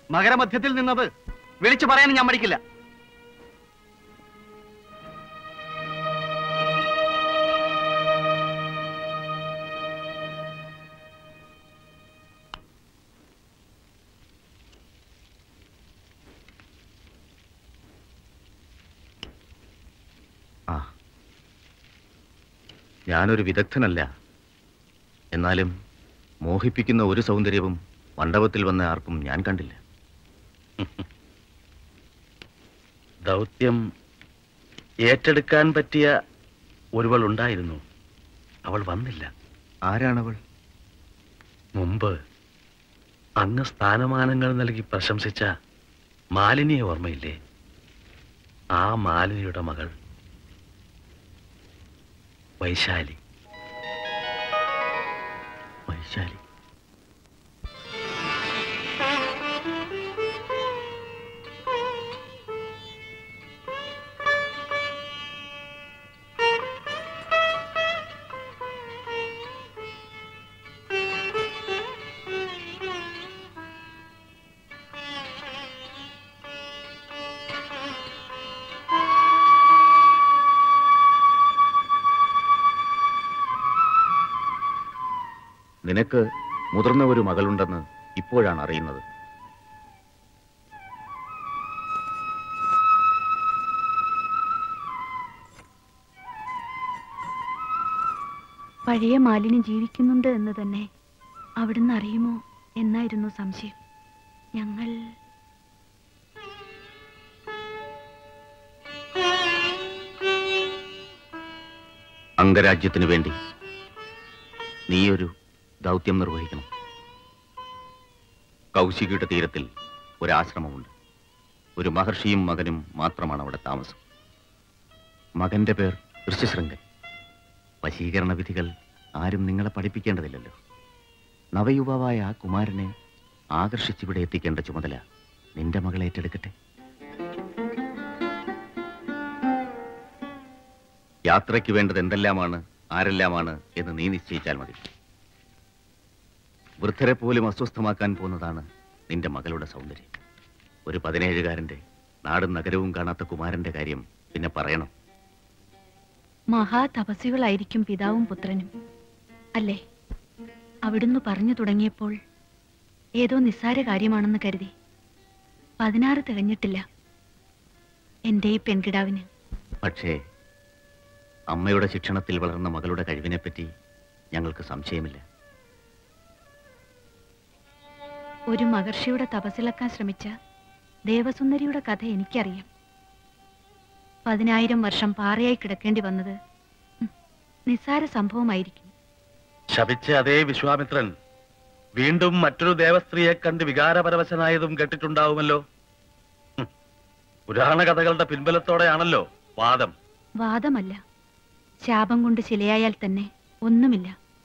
Speaker 3: മകരമധ്യത്തിൽ നിന്നത് വിളിച്ചു പറയാനും ഞാൻ മടിക്കില്ല.
Speaker 5: ഞാനൊരു വിദഗ്ധനല്ല. എന്നാലും മോഹിപ്പിക്കുന്ന ഒരു സൗന്ദര്യവും മണ്ഡപത്തിൽ വന്ന ആർക്കും ഞാൻ കണ്ടില്ല.
Speaker 1: ദൗത്യം ഏറ്റെടുക്കാൻ പറ്റിയ ഒരുവൾ ഉണ്ടായിരുന്നു. അവൾ വന്നില്ല.
Speaker 5: ആരാണവൾ?
Speaker 1: മുമ്പ് അങ്ങ് സ്ഥാനമാനങ്ങൾ നൽകി പ്രശംസിച്ച മാലിനിയെ ഓർമ്മയില്ലേ? ആ മാലിനിയുടെ മകൾ വൈശാലി.
Speaker 5: വൈശാലി. നിനക്ക് മുതിർന്ന ഒരു മകളുണ്ടെന്ന് ഇപ്പോഴാണ് അറിയുന്നത്.
Speaker 2: പഴയ മാലിനി ജീവിക്കുന്നുണ്ട് എന്ന് തന്നെ അവിടുന്ന് അറിയുമോ എന്നായിരുന്നു സംശയം. ഞങ്ങൾ
Speaker 5: അംഗരാജ്യത്തിനു വേണ്ടി നീയൊരു ദൗത്യം നിർവഹിക്കണം. കൗശികയുടെ തീരത്തിൽ ഒരാശ്രമമുണ്ട്. ഒരു മഹർഷിയും മകനും മാത്രമാണ് അവിടെ താമസം. മകന്റെ പേർ ഋഷ്യശൃംഗൻ. വശീകരണ വിധികൾ ആരും നിങ്ങളെ പഠിപ്പിക്കേണ്ടതില്ലല്ലോ. നവയുവാവായ ആ കുമാരനെ ആകർഷിച്ചിവിടെ എത്തിക്കേണ്ട ചുമതല നിന്റെ മകൾ ഏറ്റെടുക്കട്ടെ. യാത്രയ്ക്ക് വേണ്ടത് എന്തെല്ലാമാണ്, ആരെല്ലാമാണ് എന്ന് നീ നിശ്ചയിച്ചാൽ മതി. വൃദ്ധരെ പോലും അസ്വസ്ഥമാക്കാൻ പോകുന്നതാണ് നിന്റെ മകളുടെ സൗന്ദര്യം. ഒരു 17കാരന്റെ നാടും നഗരവും കാണാത്ത കുമാരന്റെ കാര്യം പിന്നെ പറയണം.
Speaker 2: മഹാതപസ്വികളായിരിക്കും പിതാവും പുത്രനും അല്ലേ? അവിടുന്ന് പറഞ്ഞു തുടങ്ങിയപ്പോൾ ഏതോ നിസ്സാര കാര്യമാണെന്ന് കരുതി. 16 തികഞ്ഞിട്ടില്ല എന്റെ ഈ പെൺകിടാവിന്.
Speaker 5: പക്ഷേ അമ്മയുടെ ശിക്ഷണത്തിൽ വളർന്ന മകളുടെ കഴിവിനെപ്പറ്റി ഞങ്ങൾക്ക് സംശയമില്ല.
Speaker 2: ഒരു മഹർഷിയുടെ തപസ്സിളക്കാൻ ശ്രമിച്ച ദേവസുന്ദരിയുടെ കഥ എനിക്കറിയാം. 10,000 വർഷം പാറയായി കിടക്കേണ്ടി വന്നത് നിസ്സാര സംഭവമായിരിക്കും.
Speaker 1: ശപിച്ച അതേ വിശ്വാമിത്രൻ വീണ്ടും മറ്റൊരു ദേവസ്ത്രീയെ കണ്ട് വികാരപരവശനായതും കേട്ടിട്ടുണ്ടാവുമല്ലോ. പുരാണ കഥകളുടെ പിൻബലത്തോടെയാണല്ലോ വാദം.
Speaker 2: വാദമല്ല, ശാപം കൊണ്ട് ശിലയായാൽ തന്നെ ഒന്നുമില്ല.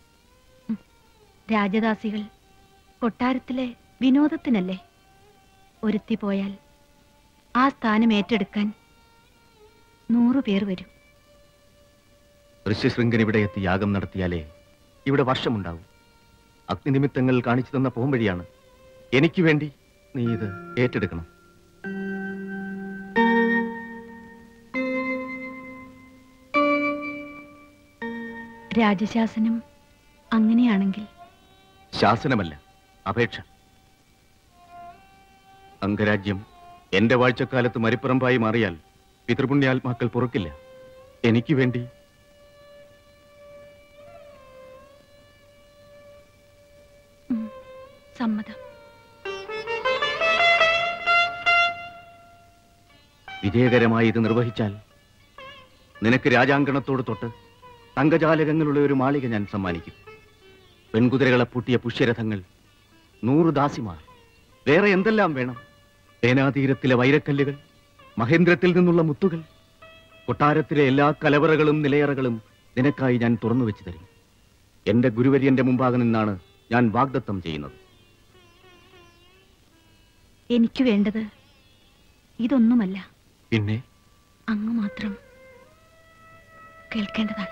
Speaker 2: രാജദാസികൾ കൊട്ടാരത്തിലെ വിനോദത്തിനല്ലേ? ഒരുത്തി പോയാൽ ആ സ്ഥാനം ഏറ്റെടുക്കാൻ 100 പേർ വരും.
Speaker 5: ഋഷ്യശൃംഗൻ ഇവിടെ എത്തി യാഗം നടത്തിയാലേ ഇവിടെ വർഷമുണ്ടാവും. അഗ്നിനിമിത്തങ്ങൾ കാണിച്ചു തന്ന പോംവഴിയാണ്. എനിക്ക് വേണ്ടി നീ ഇത് ഏറ്റെടുക്കണം.
Speaker 2: രാജശാസനം അങ്ങനെയാണെങ്കിൽ?
Speaker 5: ശാസനമല്ല, അപേക്ഷ. അംഗരാജ്യം എന്റെ വാഴ്ചക്കാലത്ത് മരിപ്പറമ്പായി മാറിയാൽ പിതൃപുണ്യാത്മാക്കൾ പൊറുക്കില്ല. എനിക്ക് വേണ്ടി
Speaker 2: സമ്മതം.
Speaker 5: വിജയകരമായി ഇത് നിർവഹിച്ചാൽ നിനക്ക് രാജാങ്കണത്തോട് തൊട്ട് തങ്കജാലകങ്ങളുള്ള ഒരു മാളിക ഞാൻ സമ്മാനിക്കും. പെൺകുതിരകളെ പൂട്ടിയ പുഷ്യരഥങ്ങൾ, 100 ദാസിമാർ, വേറെ എന്തെല്ലാം വേണം? സേനാതീരത്തിലെ വൈരക്കല്ലുകൾ, മഹേന്ദ്രത്തിൽ നിന്നുള്ള മുത്തുകൾ, കൊട്ടാരത്തിലെ എല്ലാ കലവറകളും നിലയറകളും നിനക്കായി ഞാൻ തുറന്നു വെച്ചു തരും. എന്റെ ഗുരുവര്യന്റെ മുമ്പാകെ നിന്നാണ് ഞാൻ വാഗ്ദത്തം ചെയ്യുന്നത്.
Speaker 2: എനിക്ക് വേണ്ടത് ഇതൊന്നുമല്ല.
Speaker 5: പിന്നെ
Speaker 2: അങ്ങ് മാത്രം കേൾക്കേണ്ടതാണ്.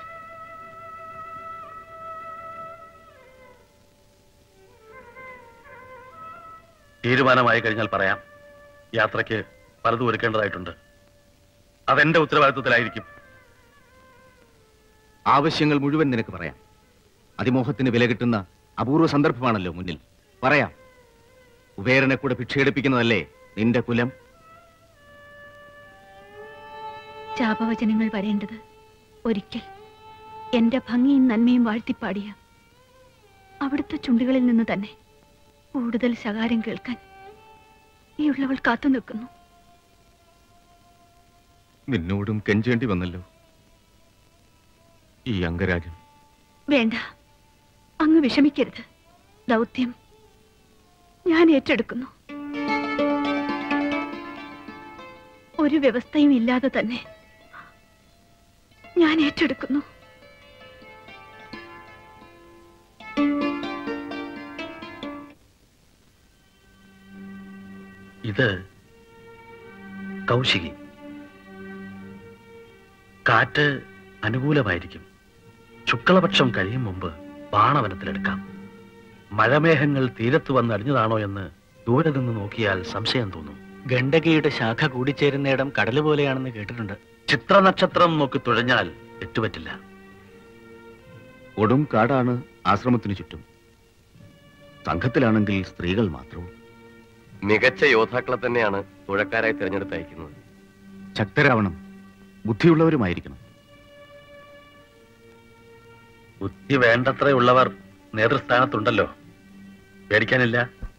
Speaker 1: തീരുമാനമായി കഴിഞ്ഞാൽ പറയാം. യാത്രയ്ക്ക് പലതും ഒരുക്കേണ്ടതായിട്ടുണ്ട്. അതെന്റെ ഉത്തരവാദിത്വത്തിലായിരിക്കും.
Speaker 5: ആവശ്യങ്ങൾ മുഴുവൻ നിനക്ക് പറയാം. അതിമോഹത്തിന് വില കിട്ടുന്ന അപൂർവ സന്ദർഭമാണല്ലോ മുന്നിൽ. പറയാം. കുബേരനെ കൂടെ ഭിക്ഷയെടുപ്പിക്കുന്നതല്ലേ നിന്റെ കുലം?
Speaker 4: ശാപവചനങ്ങൾ വരേണ്ടത് ഒരിക്കൽ എന്റെ ഭംഗിയും നന്മയും വാഴ്ത്തിപ്പാടിയ അവിടുത്തെ ചുണ്ടുകളിൽ നിന്ന് തന്നെ കൂടുതൽ ശകാരം കേൾക്കാൻ ഈ ഉള്ളവൾ കാത്തു നിൽക്കുന്നു.
Speaker 5: നിന്നോടും കെഞ്ചേണ്ടി വന്നല്ലോ ഈ അംഗരാജൻ.
Speaker 4: വേണ്ട, അങ്ങ് വിഷമിക്കരുത്. ദൗത്യം ഞാൻ ഏറ്റെടുക്കുന്നു. ഒരു വ്യവസ്ഥയും ഇല്ലാതെ തന്നെ ഞാൻ ഏറ്റെടുക്കുന്നു.
Speaker 1: ഇത് കൗശികി. കാറ്റ് അനുകൂലമായിരിക്കും. ശുക്ലപക്ഷം കഴിയും മുമ്പ് ബാണവനത്തിലെടുക്കാം. മഴമേഘങ്ങൾ തീരത്ത് വന്നടിഞ്ഞതാണോ എന്ന് ദൂരെ നിന്ന് നോക്കിയാൽ സംശയം തോന്നും.
Speaker 7: ഗണ്ഡകിയുടെ ശാഖ കൂടിച്ചേരുന്നിടം കടല് പോലെയാണെന്ന് കേട്ടിട്ടുണ്ട്.
Speaker 1: ചിത്രനക്ഷത്രം നോക്കി തുഴഞ്ഞാൽ തെറ്റുപറ്റില്ല.
Speaker 5: കൊടും കാടാണ് ആശ്രമത്തിനു ചുറ്റും. സംഘത്തിലാണെങ്കിൽ സ്ത്രീകൾ മാത്രവും.
Speaker 8: മികച്ച യോദ്ധാക്കളെ തന്നെയാണ് തുഴക്കാരായി തിരഞ്ഞെടുത്ത് അയക്കുന്നത്.
Speaker 5: ശക്തരാവണം, ബുദ്ധിയുള്ളവരുമായിരിക്കണം.
Speaker 1: ബുദ്ധി വേണ്ടത്രയുള്ളവർ നേതൃസ്ഥാനത്തുണ്ടല്ലോ, പേടിക്കാനില്ല.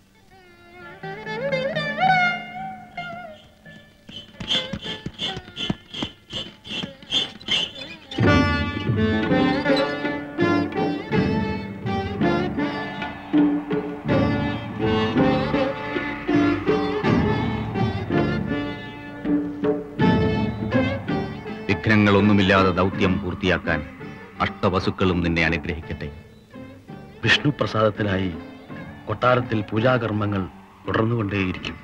Speaker 5: വിഘ്നങ്ങളൊന്നുമില്ലാതെ ദൗത്യം പൂർത്തിയാക്കാൻ അഷ്ടവസുക്കളും നിന്നെ അനുഗ്രഹിക്കട്ടെ.
Speaker 1: വിഷ്ണു പ്രസാദത്തിനായി കൊട്ടാരത്തിൽ പൂജാകർമ്മങ്ങൾ തുടർന്നുകൊണ്ടേയിരിക്കും.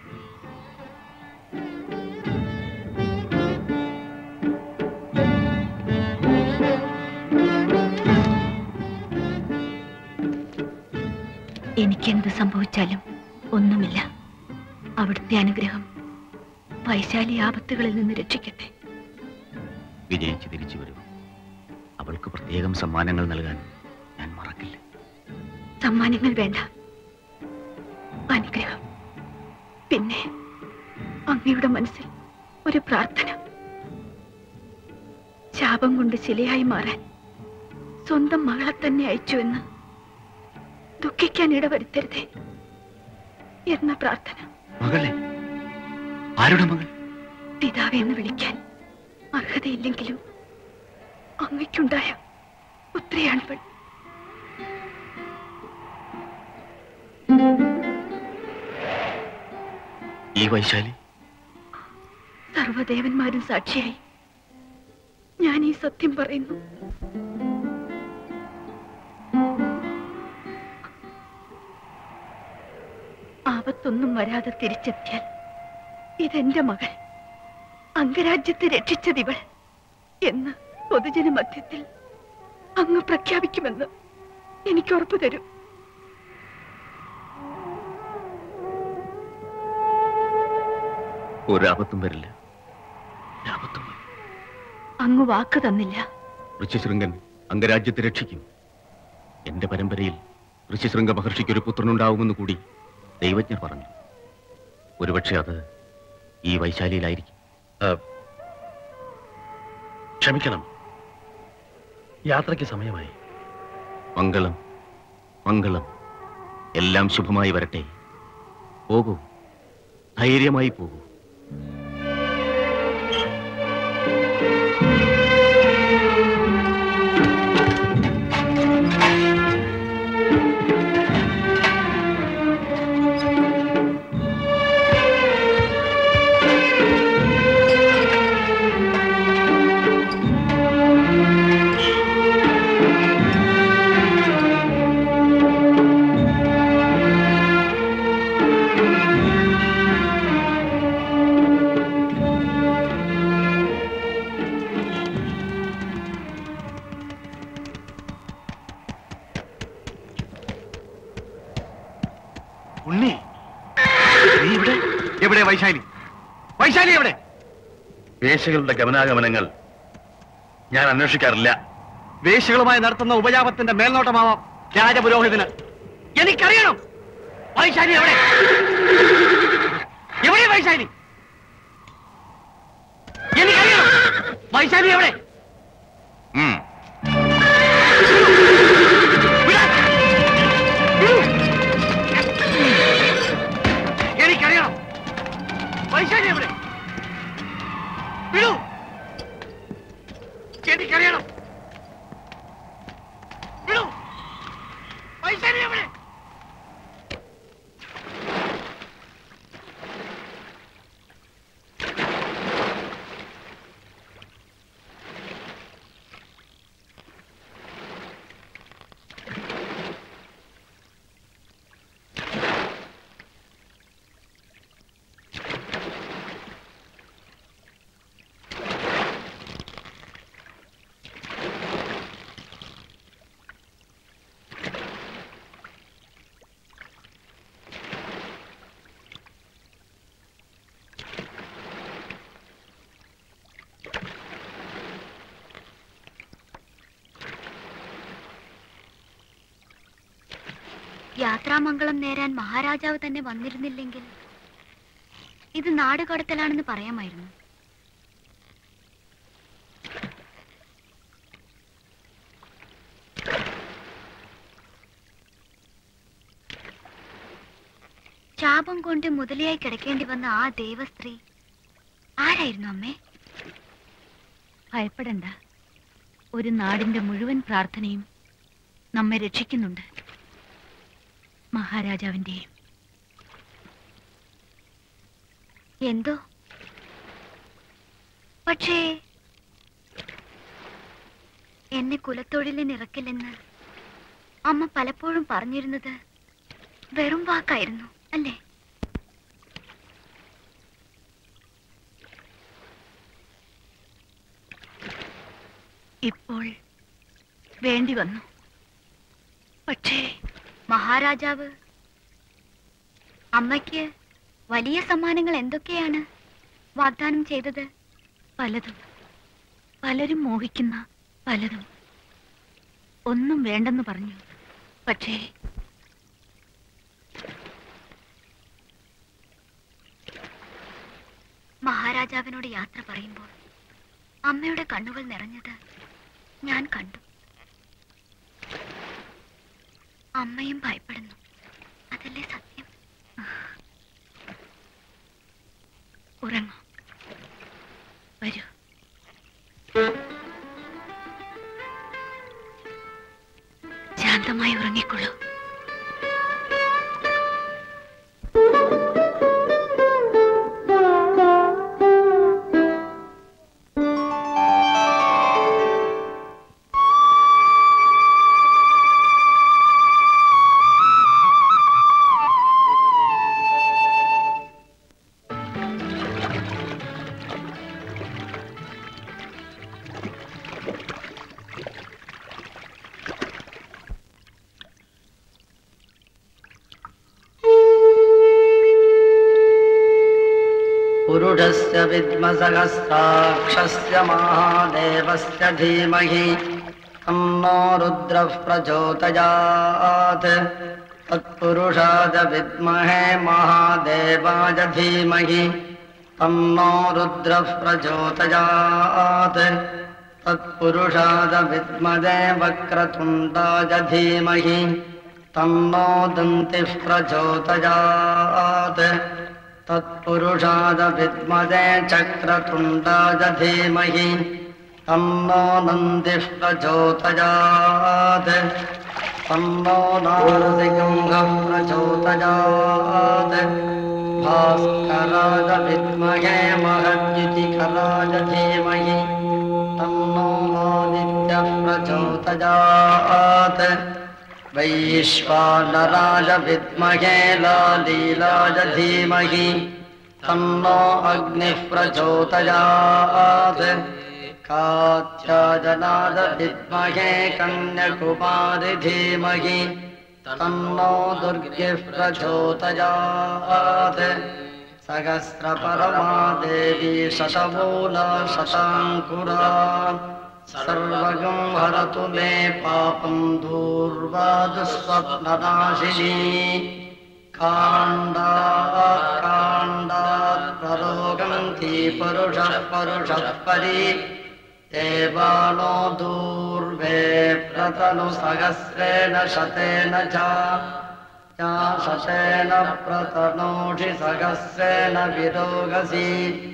Speaker 4: എനിക്കെന്ത് സംഭവിച്ചാലും ഒന്നുമില്ല. അവിടുത്തെ അനുഗ്രഹം വൈശാലി ആപത്തുകളിൽ നിന്ന് രക്ഷിക്കട്ടെ.
Speaker 5: വിജയിച്ച് തിരിച്ചു വരും. അവൾക്ക് പ്രത്യേകം സമ്മാനങ്ങൾ നൽകാൻ ഞാൻ മറക്കില്ല.
Speaker 4: സമ്മാനങ്ങൾ വേണ്ട, അനുഗ്രഹം. പിന്നെ അങ്ങയുടെ മനസ്സിൽ ഒരു പ്രാർത്ഥന. ശാപം കൊണ്ട് ശിലയായി മാറാൻ സ്വന്തം മകളെ തന്നെ അയച്ചുവെന്ന് ദുഃഖിക്കാൻ ഇടവരുത്തരുതേ എന്ന പ്രാർത്ഥന.
Speaker 5: മകളെ? ആരുടെ മകൾ?
Speaker 4: പിതാവെ എന്ന് വിളിക്കാൻ അർഹതയില്ലെങ്കിലും അങ്ങയ്ക്കുണ്ടായ പുത്രിയാണിവൾ.
Speaker 5: ഈ വൈശാലി?
Speaker 4: സർവദേവന്മാരും സാക്ഷിയായി ഞാൻ ഈ സത്യം പറയുന്നു. ആപത്തൊന്നും വരാതെ തിരിച്ചെത്തിയാൽ ഇതെന്റെ മകൾ, അംഗരാജ്യത്തെ രക്ഷിച്ചതിവൾ എന്ന് പൊതുജന മധ്യത്തിൽ അങ്ങ് പ്രഖ്യാപിക്കുമെന്ന് എനിക്ക് ഉറപ്പു തരും.
Speaker 5: ഒരാപത്തും വരില്ല.
Speaker 4: അങ്ങ് വാക്ക് തന്നില്ല.
Speaker 5: ഋഷ്യശൃംഗൻ അംഗരാജ്യത്തെ രക്ഷിക്കും. എന്റെ പരമ്പരയിൽ ഋഷ്യശൃംഗ മഹർഷിക്ക് ഒരു പുത്രനുണ്ടാവുമെന്ന് കൂടി ദൈവജ്ഞർ പറഞ്ഞു. ഒരുപക്ഷെ അത് ഈ വൈശാലിയിലായിരിക്കും.
Speaker 1: ക്ഷമിക്കണം, യാത്രയ്ക്ക് സമയമായി.
Speaker 5: മംഗളം, മംഗളം. എല്ലാം ശുഭമായി വരട്ടെ. പോകൂ, ധൈര്യമായി പോകൂ.
Speaker 3: ഉണ്ണി, എവിടെ വൈശാലി? വൈശാലി എവിടെ?
Speaker 1: വേശ്യകളുടെ ഗമനാഗമനങ്ങൾ ഞാൻ അന്വേഷിക്കാറില്ല.
Speaker 3: വേശ്യകളുമായി നടത്തുന്ന ഉപജാപത്തിന്റെ മേൽനോട്ടമാവാം രാജപുരോഹിതന്. എനിക്കറിയണം വൈശാലി എവിടെ? എവിടെ വൈശാലി? എനിക്കറിയണം വൈശാലി എവിടെ? എനിക്കറിയണം വൈശാലി എവിടെ? വിടൂ. എനിക്കറിയണം. വിടൂ. വൈശാലി എവിടെ?
Speaker 2: യാത്രാമംഗളം നേരാൻ മഹാരാജാവ് തന്നെ വന്നിരുന്നില്ലെങ്കിൽ ഇത് നാടുകടത്തലാണെന്ന് പറയാമായിരുന്നു. ശാപം കൊണ്ട് മുതലയായി കിടക്കേണ്ടി വന്ന ആ ദേവസ്ത്രീ ആരായിരുന്നു അമ്മേ?
Speaker 4: ഭയപ്പെടണ്ട, ഒരു നാടിന്റെ മുഴുവൻ പ്രാർത്ഥനയും നമ്മെ രക്ഷിക്കുന്നുണ്ട്. മഹാരാജാവിന്റെയും.
Speaker 2: എന്തോ പക്ഷേ എന്നെ കുലത്തൊഴിലിന് ഇറക്കില്ലെന്ന് അമ്മ പലപ്പോഴും പറഞ്ഞിരുന്നത് വെറും വാക്കായിരുന്നു അല്ലേ?
Speaker 4: ഇപ്പോൾ വേണ്ടി വന്നു. പക്ഷേ
Speaker 2: മഹാരാജാവ് അമ്മയ്ക്ക് വലിയ സമ്മാനങ്ങൾ എന്തൊക്കെയാണ് വാഗ്ദാനം ചെയ്തത്?
Speaker 4: പലതും, പലരും മോഹിക്കുന്ന പലതും. ഒന്നും വേണ്ടെന്ന് പറഞ്ഞു. പക്ഷേ
Speaker 2: മഹാരാജാവിനോട് യാത്ര പറയുമ്പോൾ അമ്മയുടെ കണ്ണുകൾ നിറഞ്ഞത് ഞാൻ കണ്ടു. അമ്മയും ഭയപ്പെടുന്നു, അതല്ലേ സത്യം?
Speaker 4: ഉറങ്ങൂ, വരൂ. ശാന്തമായി ഉറങ്ങിക്കൊള്ളൂ.
Speaker 6: पुरुषस्य विद्मसहस्राक्षस्य महादेवस्य धीमहि तन्नो रुद्रः प्रचोदयात् तत्पुरुषाय विद्महे महादेवाय धीमहि तन्नो रुद्रः प्रचोदयात् तत्पुरुषाय विद्महे वक्रतुण्डाय धीमहि तन्नो दन्तिः प्रचोदयात् तत्पुरुषाय विद्महे चक्रतुण्डाय धीमहि तन्नो नन्दिः प्रचोदयात् तन्नो नारसिंहः प्रचोदयात् भास्कराय विद्महे महद्युतिकराय धीमहि तन्नो आदित्यः प्रचोदयात् वैश्वानराय विद्महे लालीलाय धीमहि तन्नो अग्निः प्रचोदयात् कात्यायनाय विद्महे कन्याकुमारी धीमहि तन्नो दुर्गिः प्रचोदयात् सहस्रपरमा देवी शतमूला शताङ्कुरा सर्वगं हरतु मे पापं दूर्वा दुःस्वप्ननाशिनी काण्डात् प्ररोगन्ति परुषः परि देवानो दूर्वे प्रतनु सहस्रेण शतेन च शतेन प्रतनोषि सहस्रेण विरोगसि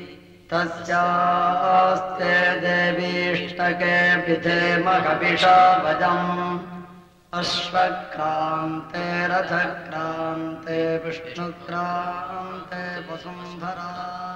Speaker 6: तस्यास्ते देवीष्टके विधेमहविषा वजम् अश्वक्रान्ते रथक्रान्ते विष्णुक्रान्ते वसुन्धरा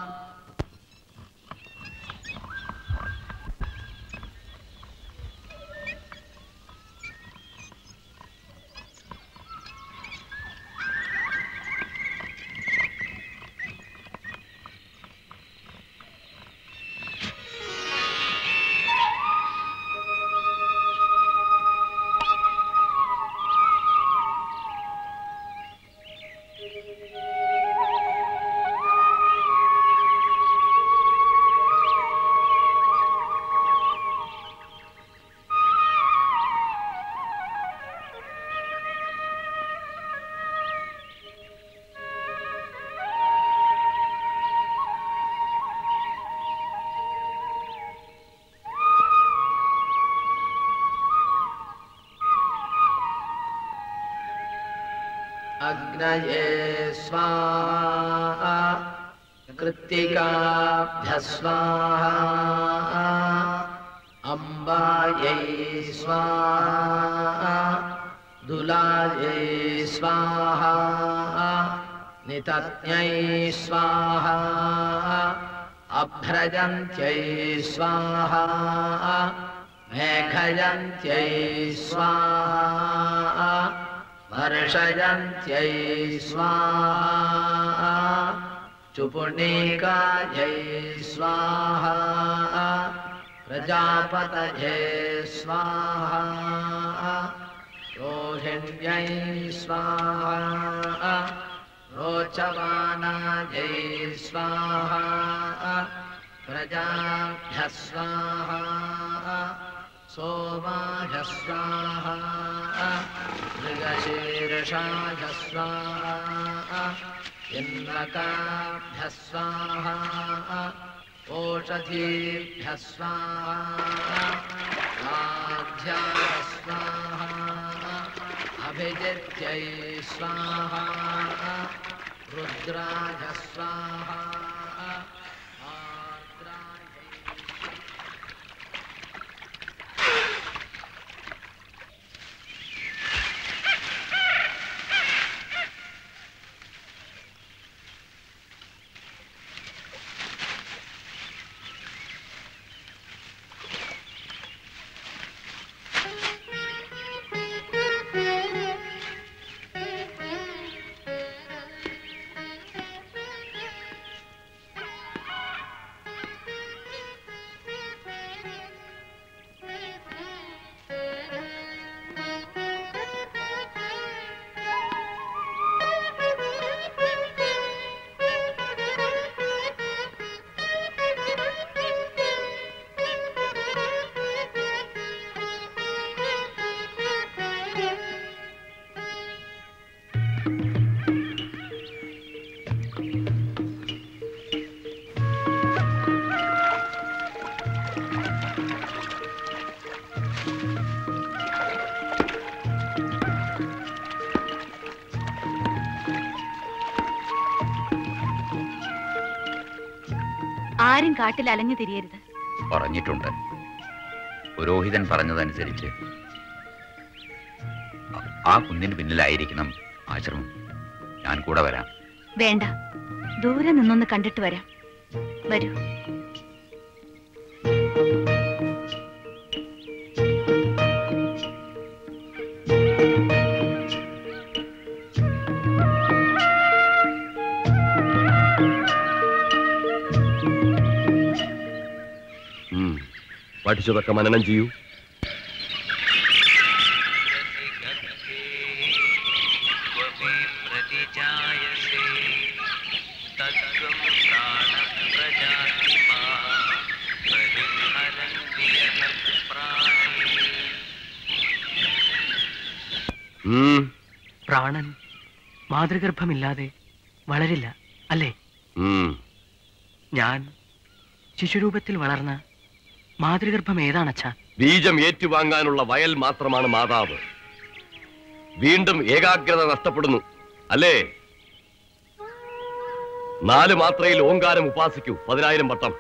Speaker 6: अग्नये स्वाहा कृत्तिकाभ्यः स्वाहा अम्बायै स्वाहा दुलायै स्वाहा नितत्यै स्वाहा अभ्रजन्त्यै स्वाहा मेघयन्त्यै स्वाहा वर्षयन्त्यै स्वाहा चुपुणीकायै स्वाहा प्रजापतये स्वाहा रोहिण्यै स्वाहा रोचमानायै स्वाहा प्रजाभ्यः स्वाहा सोमाय स्वाहा मृगशीर्षाय स्वाहा इन्द्रकाभ्यः स्वाहा ओषधीभ्यः स्वाहा आध्याय स्वाहा अभिजित्यै स्वाहा रुद्राय स्वाहा
Speaker 2: ആരും കാട്ടിൽ അലഞ്ഞു തിരിയരുത്.
Speaker 9: പറഞ്ഞിട്ടുണ്ട്. പുരോഹിതൻ പറഞ്ഞതനുസരിച്ച് ആ കുന്നിന് പിന്നിലായിരിക്കണം ആശ്രമം. ഞാൻ കൂടെ വരാം.
Speaker 2: വേണ്ട, ദൂരെ നിന്നൊന്ന് കണ്ടിട്ട് വരാം. വരൂ.
Speaker 8: പഠിച്ചതൊക്കെ മനനം ചെയ്യൂ.
Speaker 6: प्रतिजायसे तत्त्वं प्राणप्रजातिमा परिहरन्ति यः प्राणी.
Speaker 10: പ്രാണൻ മാതൃഗർഭമില്ലാതെ വളരില്ല അല്ലേ? ഞാൻ ശിശുരൂപത്തിൽ വളർന്ന മാതൃഗർഭം ഏതാണച്ഛാ?
Speaker 8: ബീജം ഏറ്റുവാങ്ങാനുള്ള വയൽ മാത്രമാണ് മാതാവ്. വീണ്ടും ഏകാഗ്രത നഷ്ടപ്പെടുന്നു അല്ലേ? 4 മാത്രയിൽ ഓങ്കാരം ഉപാസിക്കൂ 10,000 വട്ടം.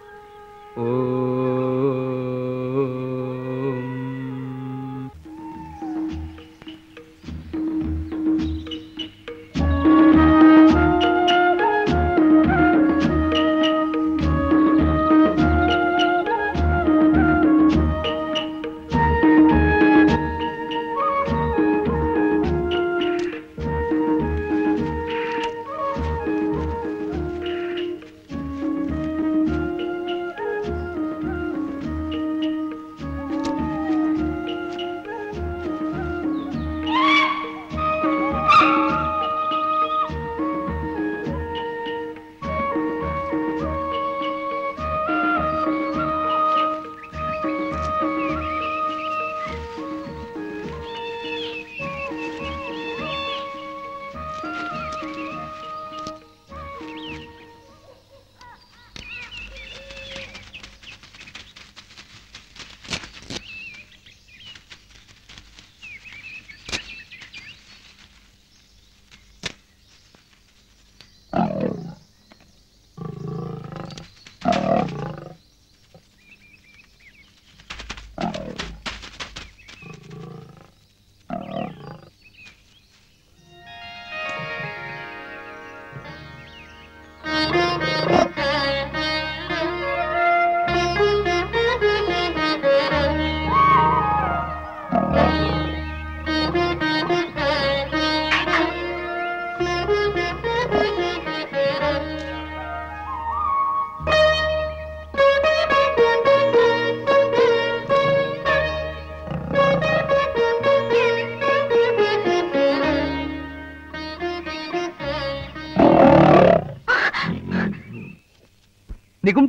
Speaker 10: നികുംഭ,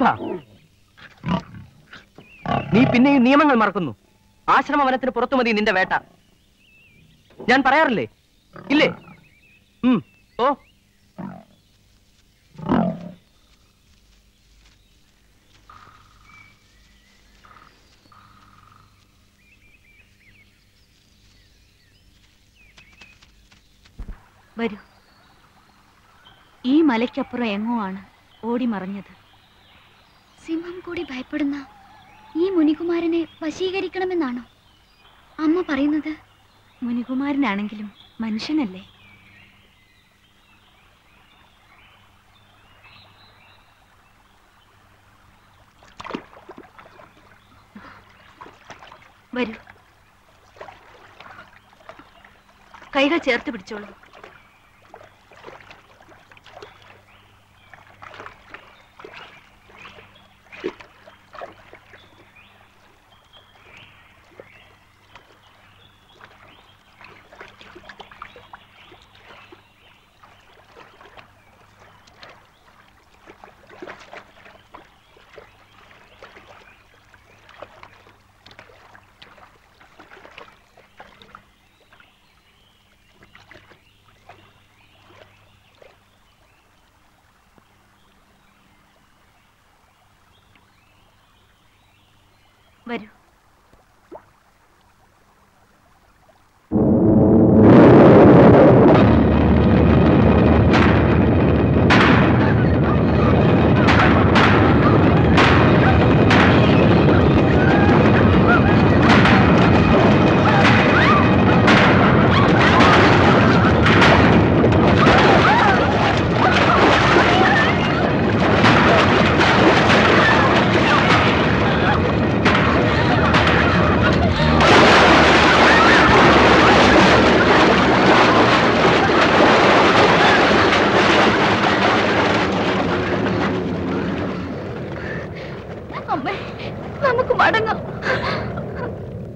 Speaker 10: നീ പിന്നെയും നിയമങ്ങൾ മറക്കുന്നു. ആശ്രമവനത്തിന് പുറത്തു മതി നിന്റെ വേട്ട. ഞാൻ പറയാറില്ലേ? ഇല്ലേ? ഓ
Speaker 2: വരൂ. ഈ മലയ്ക്കപ്പുറം എങ്ങോ ആണ് ഓടി മറഞ്ഞത്. സിംഹം കൂടി ഭയപ്പെടുന്ന ഈ മുനികുമാരനെ വശീകരിക്കണമെന്നാണോ അമ്മ പറയുന്നത്? മുനികുമാരനാണെങ്കിലും മനുഷ്യനല്ലേ? വരൂ, കൈകൾ ചേർത്ത് പിടിച്ചോളൂ. വരൂ.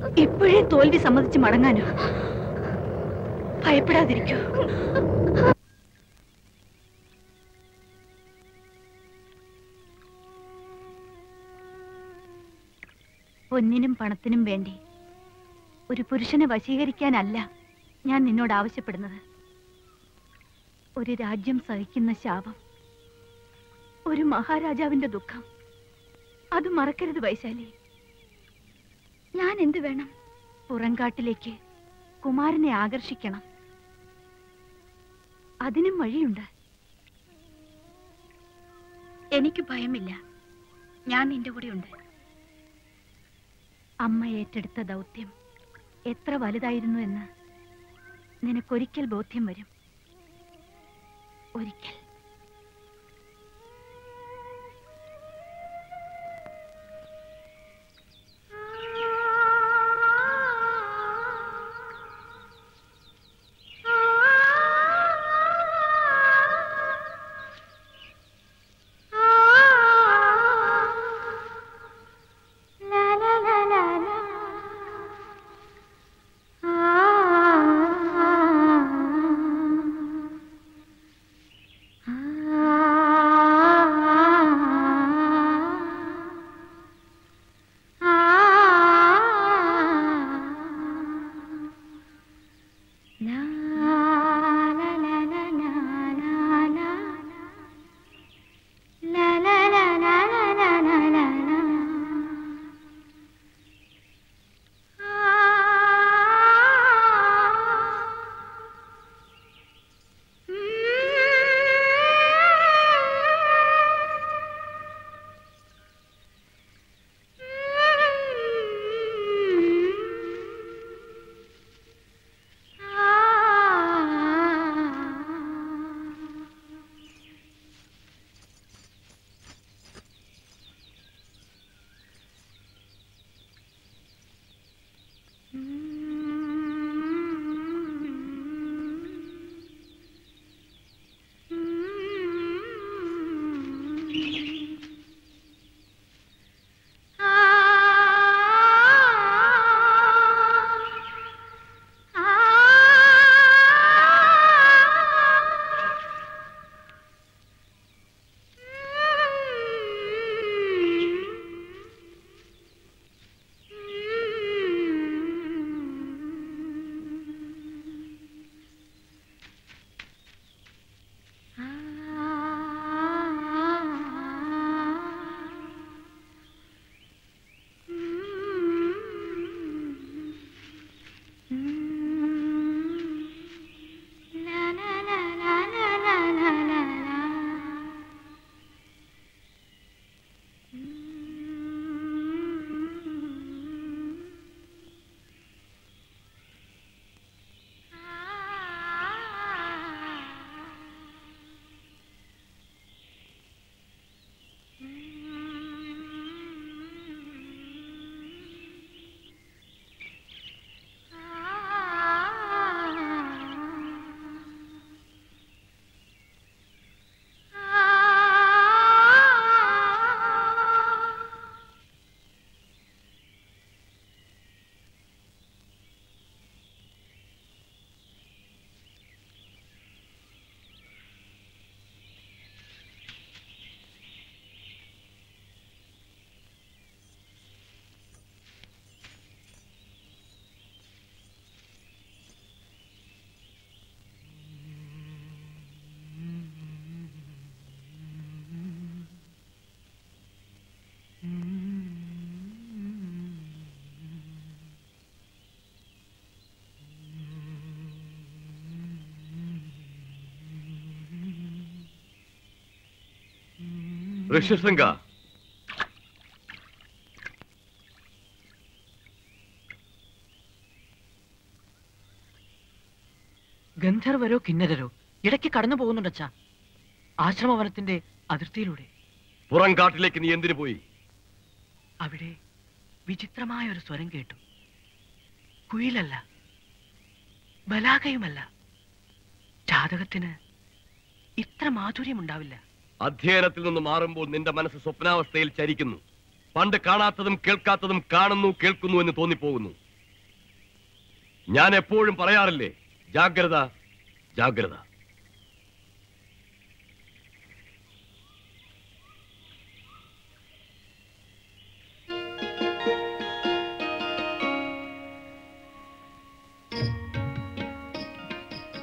Speaker 11: ഇപ്പോഴേ തോൽവി സമ്മതിച്ച് മടങ്ങാനോ? ഭയപ്പെടാതിരിക്കൂ.
Speaker 4: പൊന്നിനും പണത്തിനും വേണ്ടി ഒരു പുരുഷനെ വശീകരിക്കാനല്ല ഞാൻ നിന്നോട് ആവശ്യപ്പെടുന്നത്. ഒരു രാജ്യം സഹിക്കുന്ന ശാപം, ഒരു മഹാരാജാവിന്റെ ദുഃഖം, അത് മറക്കരുത് വൈശാലി.
Speaker 2: ഞാൻ എന്ത് വേണം?
Speaker 4: പുറംകാട്ടിലേക്ക് കുമാരനെ ആകർഷിക്കണം. അതിനും വഴിയുണ്ട്.
Speaker 2: എനിക്ക് ഭയമില്ല, ഞാൻ നിന്റെ കൂടെ ഉണ്ട്.
Speaker 4: അമ്മ ഏറ്റെടുത്ത ദൗത്യം എത്ര വലുതായിരുന്നു എന്ന് നിനക്കൊരിക്കൽ ബോധ്യം വരും. ഒരിക്കൽ.
Speaker 8: ഋഷ്യശൃംഗ,
Speaker 10: ഗന്ധർവരോ കിന്നരരോ ഇടയ്ക്ക് കടന്നു പോകുന്നുണ്ടച്ചാ. ആശ്രമവനത്തിന്റെ അതിർത്തിയിലൂടെ.
Speaker 8: പുറം കാട്ടിലേക്ക് നീ എന്തിനു പോയി?
Speaker 10: അവിടെ വിചിത്രമായ ഒരു സ്വരം കേട്ടു. കുയിലല്ല, ബലാകയുമല്ല. ജാതകത്തിന് ഇത്ര മാധുര്യമുണ്ടാവില്ല.
Speaker 8: അധ്യയനത്തിൽ നിന്ന് മാറുമ്പോൾ നിന്റെ മനസ്സ് സ്വപ്നാവസ്ഥയിൽ ചരിക്കുന്നു. പണ്ട് കാണാത്തതും കേൾക്കാത്തതും കാണുന്നു, കേൾക്കുന്നു എന്ന് തോന്നിപ്പോകുന്നു. ഞാൻ എപ്പോഴും പറയാറില്ലേ, ജാഗ്രത ജാഗ്രത.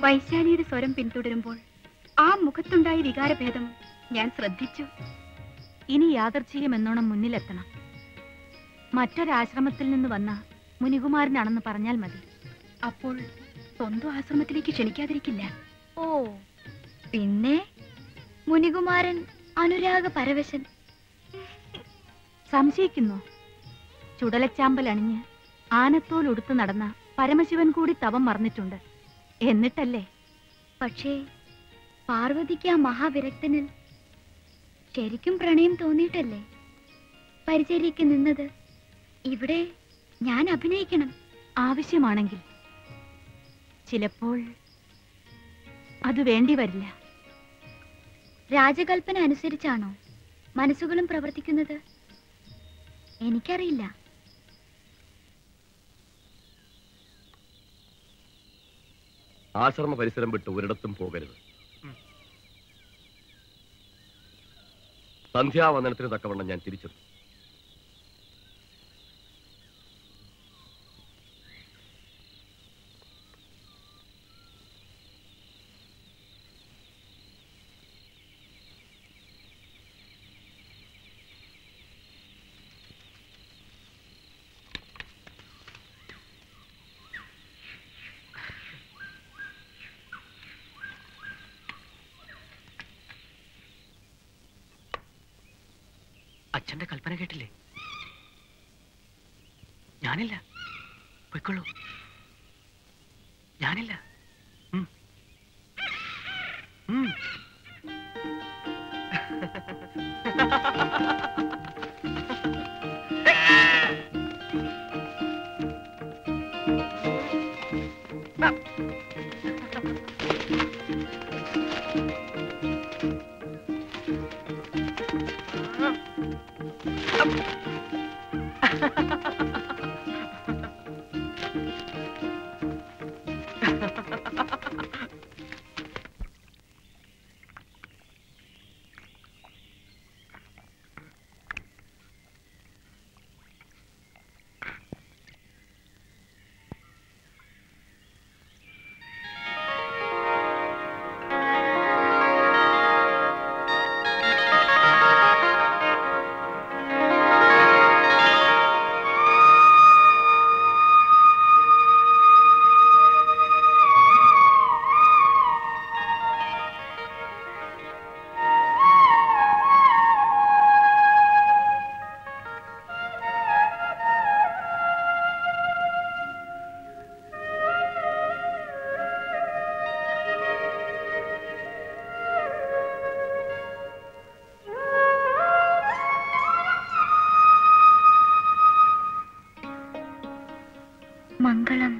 Speaker 2: വൈശാലിയുടെ സ്വരം പിന്തുടരുമ്പോൾ ആ മുഖത്തുണ്ടായ വികാരഭേദം ഞാൻ ശ്രദ്ധിച്ചു.
Speaker 4: ഇനി യാദർച്ഛികം എന്നോണം മുന്നിലെത്തണം. മറ്റൊരാശ്രമത്തിൽ നിന്ന് വന്ന മുനികുമാരനാണെന്ന് പറഞ്ഞാൽ മതി.
Speaker 2: അപ്പോൾ സ്വന്തം ആശ്രമത്തിലേക്ക് ക്ഷണിക്കാതിരിക്കില്ല. ഓ, പിന്നെ മുനികുമാരൻ അനുരാഗ പരവശൻ.
Speaker 4: സംശയിക്കുന്നു? ചുടലച്ചാമ്പൽ അണിഞ്ഞ് ആനത്തോൽ ഉടുത്തു നടന്ന പരമശിവൻ കൂടി തവം മറന്നിട്ടുണ്ട് എന്നിട്ടല്ലേ?
Speaker 2: പക്ഷേ പാർവതിക്ക് ആ മഹാവിരക്തനിൽ ശരിക്കും പ്രണയം തോന്നിയിട്ടല്ലേ പരിചര്യക്ക് നിന്നത്? ഇവിടെ ഞാൻ അഭിനയിക്കണം.
Speaker 4: ആവശ്യമാണെങ്കിൽ. ചിലപ്പോൾ അത് വേണ്ടി വരില്ല.
Speaker 2: രാജകൽപ്പന അനുസരിച്ചാണോ മനസ്സുകളും പ്രവർത്തിക്കുന്നത്? എനിക്കറിയില്ല.
Speaker 8: ആശ്രമ പരിസരം വിട്ട് ഒരിടത്തും പോകരുത്. സന്ധ്യാവന്ദനത്തിന് തക്കവണ്ണം ഞാൻ തിരിച്ചെത്തും.
Speaker 10: അച്ഛന്റെ കൽപ്പന കേട്ടില്ലേ? ഞാനില്ല, പൊയ്ക്കൊള്ളൂ. ഞാനില്ല.
Speaker 2: മംഗളം.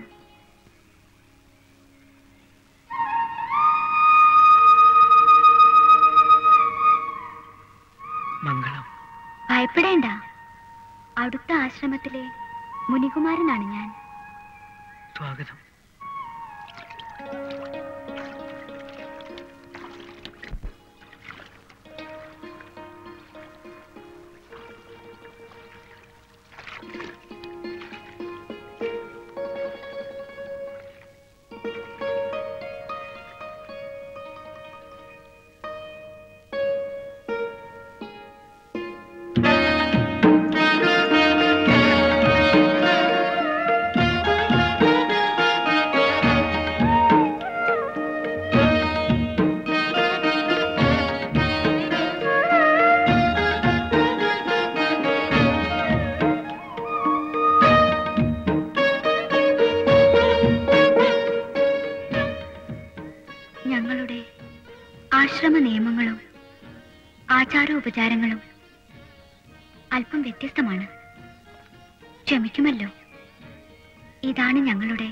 Speaker 10: മംഗളം.
Speaker 2: ഭയപ്പെടേണ്ട. അടുത്ത ആശ്രമത്തിലെ മുനികുമാരനാണ് ഞാൻ.
Speaker 10: സ്വാഗതം.
Speaker 2: ആചാരോപചാരങ്ങളും അല്പം വ്യത്യസ്തമാണ്. ക്ഷമിക്കുമല്ലോ. ഇതാണ് ഞങ്ങളുടെ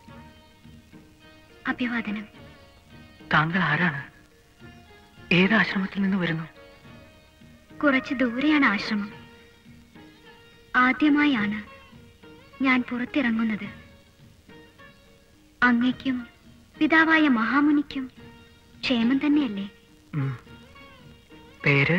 Speaker 2: അഭിവാദനം.
Speaker 10: താങ്കൾ ആരാണ്? ഏത് ആശ്രമത്തിൽ നിന്ന് വരുന്നു?
Speaker 2: കുറച്ച് ദൂരെയാണ് ആശ്രമം. ആദ്യമായാണ് ഞാൻ പുറത്തിറങ്ങുന്നത്. അങ്ങയ്ക്കും പിതാവായ മഹാമുനിക്കും ക്ഷേമം തന്നെയല്ലേ?
Speaker 10: പേര്?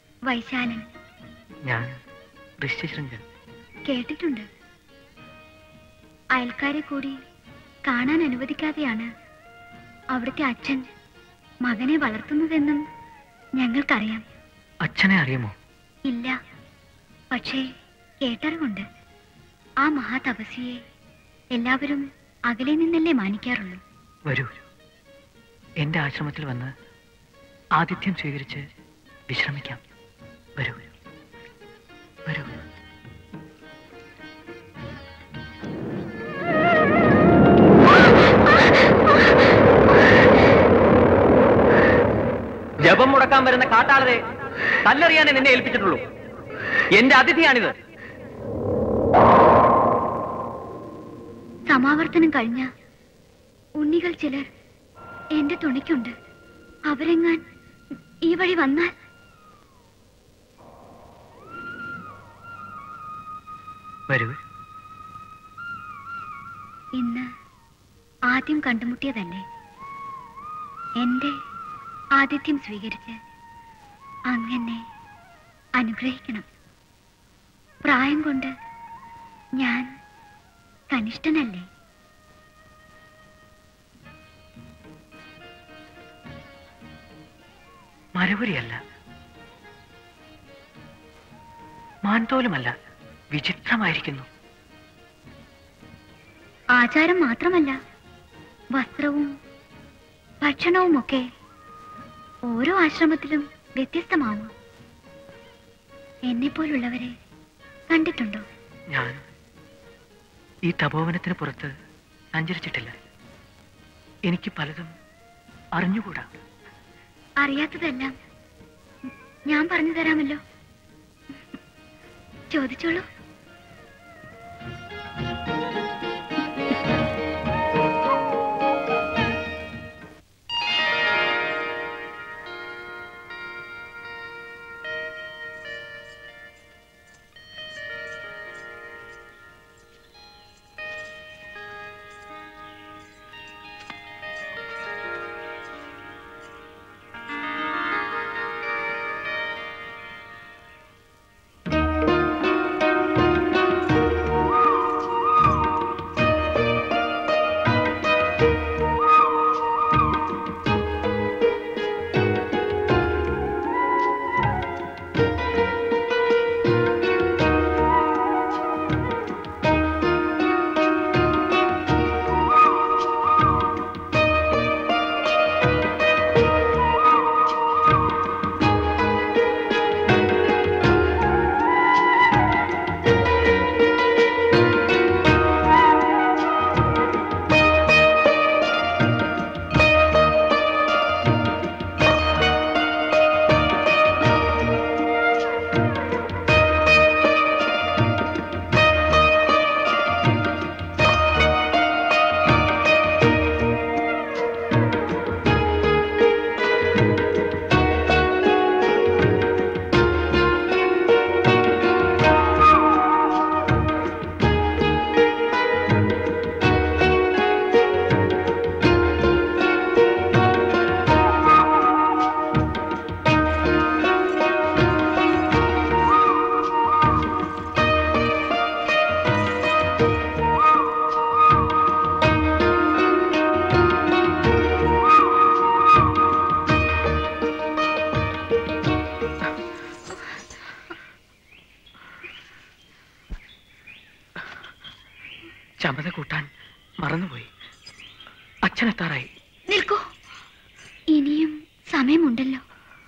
Speaker 2: വൈശാലൻ.
Speaker 10: ഞാൻ ഋഷ്യശൃംഗൻ.
Speaker 2: കേട്ടിട്ടുണ്ട്. അയൽക്കാരെ കൂടി കാണാൻ അനുവദിക്കാതെയാണ് അവിടുത്തെ അച്ഛൻ മകനെ വളർത്തുന്നതെന്നും ഞങ്ങൾക്കറിയാം.
Speaker 10: അച്ഛനെ അറിയുമോ?
Speaker 2: ഇല്ല, പക്ഷേ കേട്ടറിവുണ്ട്. ആ മഹാതപസ്വിയെ എല്ലാവരും അകലെ നിന്നല്ലേ മാനിക്കാറുള്ളൂ.
Speaker 10: വരൂ, എന്റെ ആശ്രമത്തിൽ വന്ന് ആതിഥ്യം സ്വീകരിച്ച് വിശ്രമിക്കാം. വരൂ വരൂ. ജപം മുടക്കാൻ വരുന്ന കാട്ടാളരെ കല്ലെറിയാനേ നിന്നെ ഏൽപ്പിച്ചിട്ടുള്ളൂ. എന്റെ അതിഥിയാണിത്.
Speaker 2: സമാവർത്തനം കഴിഞ്ഞ ഉണ്ണികൾ ചിലർ എന്റെ തുണയ്ക്കുണ്ട്. അവരെങ്ങാൻ ഈ വഴി വന്നാൽ
Speaker 10: വരൂ.
Speaker 2: ഇന്ന് ആദ്യം കണ്ടുമുട്ടിയതല്ലേ? എന്റെ ആതിഥ്യം സ്വീകരിച്ച് അങ്ങനെ അനുഗ്രഹിക്കണം. പ്രായം കൊണ്ട് ഞാൻ കനിഷ്ഠനല്ലേ?
Speaker 10: മരവുരിയല്ല, മാൻതോലുമല്ല, വിചിത്രമായിരിക്കുന്നു.
Speaker 2: ആചാരം മാത്രമല്ല, വസ്ത്രവും ഭക്ഷണവുമൊക്കെ ഓരോ ആശ്രമത്തിലും വ്യത്യസ്തമാവും. എന്നെപ്പോലുള്ളവരെ കണ്ടിട്ടുണ്ടോ?
Speaker 10: ഞാൻ ഈ തപോവനത്തിന് പുറത്ത് സഞ്ചരിച്ചിട്ടില്ല. എനിക്ക് പലതും അറിഞ്ഞുകൂടാ.
Speaker 2: അറിയാത്തതെല്ലാം ഞാൻ പറഞ്ഞു തരാമല്ലോ. ചോദിച്ചോളൂ.
Speaker 10: ചമത കൂട്ടാൻ മറന്നുപോയി. അച്ഛനെത്താറായി.
Speaker 2: നിൽക്കൂ, ഇനിയും സമയമുണ്ടല്ലോ.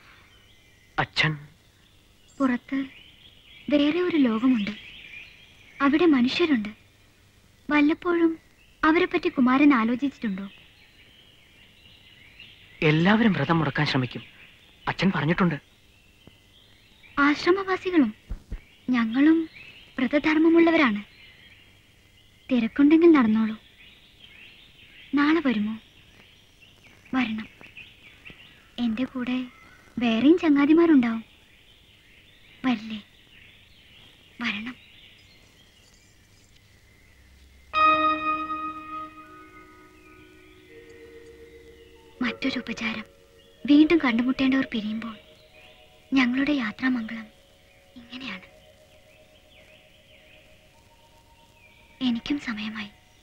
Speaker 10: അച്ഛൻ
Speaker 2: പുറത്ത് വേറെ ഒരു ലോകമുണ്ട്. അവിടെ മനുഷ്യരുണ്ട്. വല്ലപ്പോഴും അവരെ പറ്റി കുമാരൻ ആലോചിച്ചിട്ടുണ്ടോ?
Speaker 10: എല്ലാവരും വ്രതം മുടക്കാൻ ശ്രമിക്കും. അച്ഛൻ പറഞ്ഞിട്ടുണ്ട്.
Speaker 2: ആശ്രമവാസികളും ഞങ്ങളും വ്രതധർമ്മമുള്ളവരാണ്. തിരക്കുണ്ടെങ്കിൽ നടന്നോളൂ. നാളെ വരുമോ? വരണം. എന്റെ കൂടെ വേറെയും ചങ്ങാതിമാരുണ്ടാവും. വരില്ലേ? വരണം. മറ്റൊരു ഉപചാരം. വീണ്ടും കണ്ടുമുട്ടേണ്ടവർ പിരിയുമ്പോൾ ഞങ്ങളുടെ യാത്രാമംഗളം ഇങ്ങനെയാണ്. എനിക്കും സമയമായി.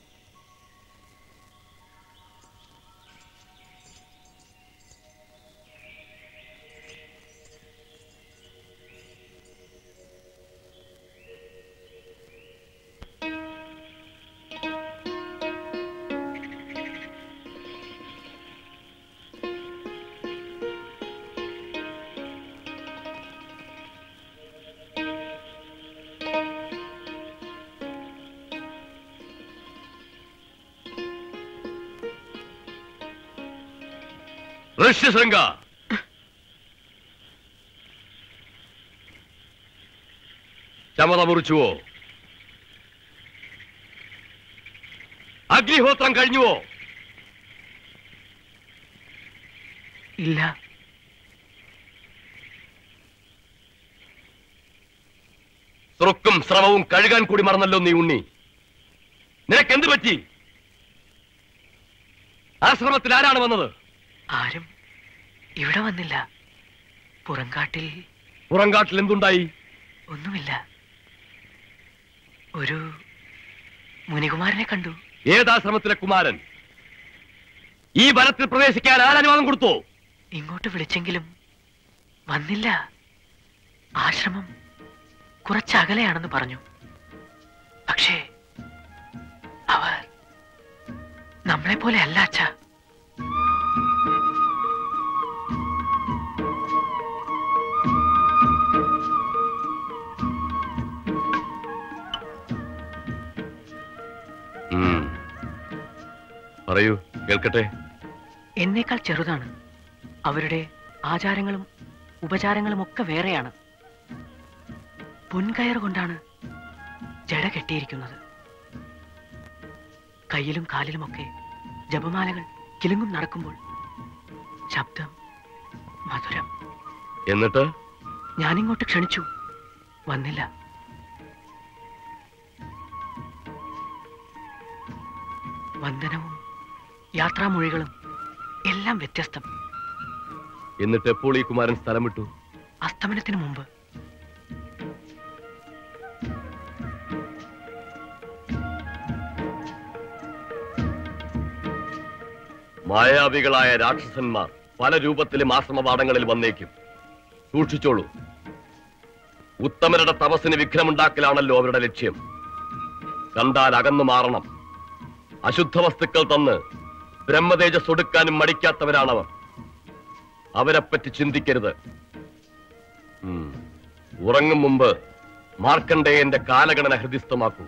Speaker 8: ഋഷ്യശൃംഗ, ചമത മുറിച്ചുവോ? അഗ്നിഹോത്രം കഴിഞ്ഞുവോ?
Speaker 10: ഇല്ല.
Speaker 8: സ്രുക്കും ശ്രമവും കഴുകാൻ കൂടി മറന്നല്ലോ നീ ഉണ്ണി. നിനക്കെന്ത് പറ്റി? ആശ്രമത്തിൽ ആരാണ് വന്നത്?
Speaker 10: ആരും ഇവിടെ വന്നില്ല.
Speaker 8: പുറങ്കാട്ടിൽ എന്തുണ്ടായി?
Speaker 10: ഒന്നുമില്ല. ഒരു മുനികുമാരനെ കണ്ടു.
Speaker 8: ഏതാശ്രമത്തിലെ കുമാരൻ? ഈ വനത്തിൽ പ്രവേശിക്കാൻ ആരനുവാദം കൊടുത്തോ?
Speaker 10: ഇങ്ങോട്ട് വിളിച്ചെങ്കിലും വന്നില്ല. ആശ്രമം കുറച്ചകലെയാണെന്ന് പറഞ്ഞു. പക്ഷേ അവർ നമ്മളെ പോലെ അല്ല അച്ഛാ.
Speaker 8: പറയൂ, കേൾക്കട്ടെ.
Speaker 10: എന്നേക്കാൾ ചെറുതാണ്. അവരുടെ ആചാരങ്ങളും ഉപചാരങ്ങളും ഒക്കെ വേറെയാണ്. പൊൻകയർ കൊണ്ടാണ് ജട കെട്ടിയിരിക്കുന്നത്. കയ്യിലും കാലിലുമൊക്കെ ജപമാലകൾ കിലുങ്ങും നടക്കുമ്പോൾ ശബ്ദം മധുരം.
Speaker 8: എന്നിട്ട്
Speaker 10: ഞാനിങ്ങോട്ട് ക്ഷണിച്ചു, വന്നില്ല. വന്ദനവും യാത്രാമൊഴികളും എല്ലാം വ്യത്യസ്തം.
Speaker 8: എന്നിട്ട് എപ്പോൾ ഈ കുമാരൻ സ്ഥലം വിട്ടു?
Speaker 10: അസ്തമനത്തിന് മുമ്പ്.
Speaker 8: മായാവികളായ രാക്ഷസന്മാർ പല രൂപത്തിലും ആശ്രമപാഠങ്ങളിൽ വന്നേക്കും. സൂക്ഷിച്ചോളൂ. ഉത്തമരുടെ തപസ്സിന് വിഘ്നമുണ്ടാക്കലാണല്ലോ അവരുടെ ലക്ഷ്യം. കണ്ടാൽ അകന്നു മാറണം. അശുദ്ധ വസ്തുക്കൾ തന്ന് ബ്രഹ്മതേജസ് ഒടുക്കാനും മടിക്കാത്തവരാണവർ. അവരെപ്പറ്റി ചിന്തിക്കരുത്. ഉറങ്ങും മുമ്പ് മാർക്കണ്ഡേയന്റെ കാലഗണന ഹൃദിസ്ഥമാക്കൂ.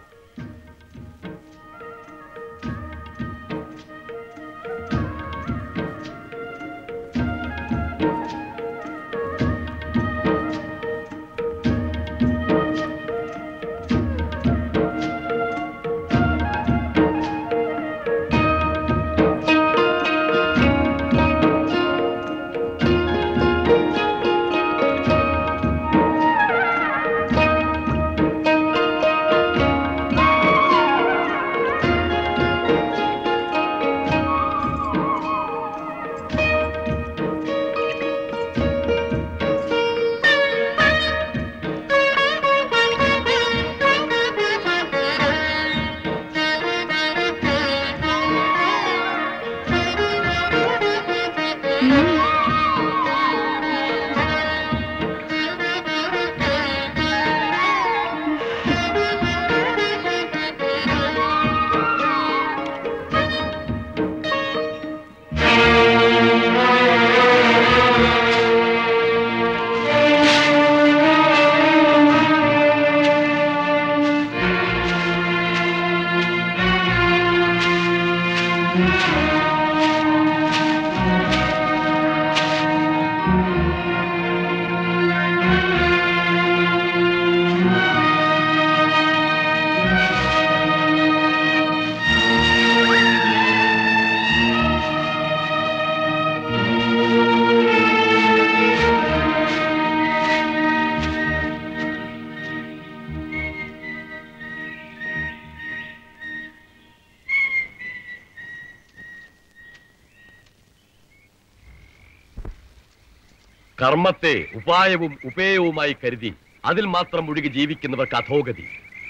Speaker 8: കർമ്മത്തെ ഉപായവും ഉപേയവുമായി കരുതി അതിൽ മാത്രം മുഴുകി ജീവിക്കുന്നവർക്ക് അധോഗതി.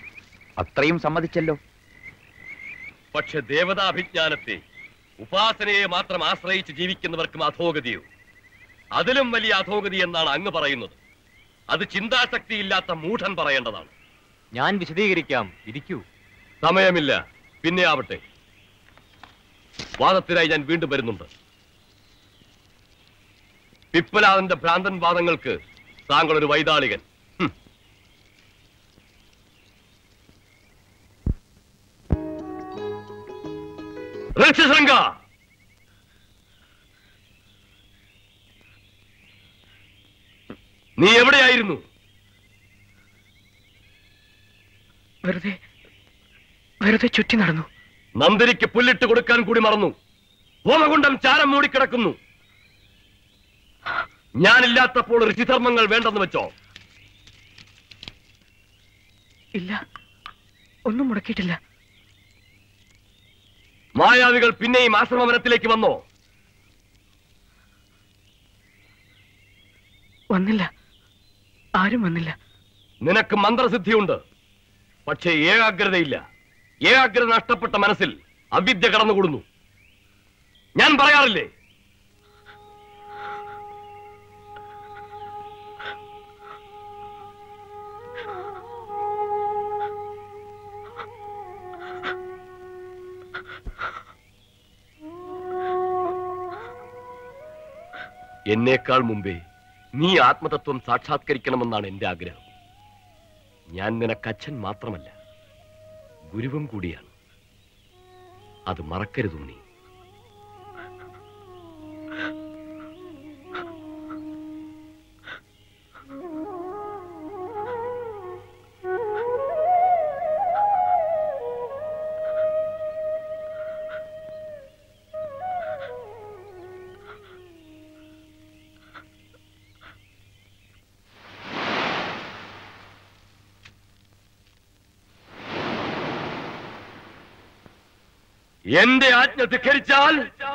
Speaker 9: അത്രയും സമ്മതിച്ചല്ലോ.
Speaker 8: പക്ഷെ ദേവതാഭിജ്ഞാനത്തെ ഉപാസനയെ മാത്രം ആശ്രയിച്ച് ജീവിക്കുന്നവർക്കും അധോഗതിയോ? അതിലും വലിയ അധോഗതി എന്നാണ് അങ്ങ് പറയുന്നത്. അത് ചിന്താശക്തിയില്ലാത്ത മൂഢൻ പറയേണ്ടതാണ്.
Speaker 7: ഞാൻ വിശദീകരിക്കാം, ഇരിക്കൂ.
Speaker 8: സമയമില്ല, പിന്നെ ആവട്ടെ. വാദത്തിനായി ഞാൻ വീണ്ടും വരുന്നുണ്ട്. പിപ്പലാദന്റെ ഭ്രാന്തൻ വാദങ്ങൾക്ക് താങ്കൾ ഒരു വൈതാളികൻ. ഋഷ്യശൃംഗ, നീ എവിടെയായിരുന്നു?
Speaker 10: വെറുതെ ചുറ്റി നടന്നു.
Speaker 8: നന്ദിനിക്ക് പുല്ലിട്ട് കൊടുക്കാൻ കൂടി മറന്നു. ഹോമകുണ്ടം ചാരം മൂടിക്കിടക്കുന്നു. ഞാനില്ലാത്തപ്പോൾ ഋഷിധർമ്മങ്ങൾ വേണ്ടെന്ന് വെച്ചോ?
Speaker 10: ഇല്ല, ഒന്നും മുടക്കിയിട്ടില്ല.
Speaker 8: മായാവികൾ പിന്നെയും ആശ്രമവനത്തിലേക്ക് വന്നോ?
Speaker 10: വന്നില്ല, ആരും വന്നില്ല.
Speaker 8: നിനക്ക് മന്ത്രസിദ്ധിയുണ്ട്, പക്ഷേ ഏകാഗ്രതയില്ല. ഏകാഗ്രത നഷ്ടപ്പെട്ട മനസ്സിൽ അവിദ്യ കടന്നുകൂടുന്നു. ഞാൻ പറയാറില്ലേ, എന്നേക്കാൾ മുമ്പേ നീ ആത്മതത്വം സാക്ഷാത്കരിക്കണമെന്നാണ് എന്റെ ആഗ്രഹം. ഞാൻ നിനക്കച്ഛൻ മാത്രമല്ല, ഗുരുവും കൂടിയാണ്. അത് മറക്കരുത് നീ. എന്റെ ആജ്ഞ ധിക്കരിച്ചാൽ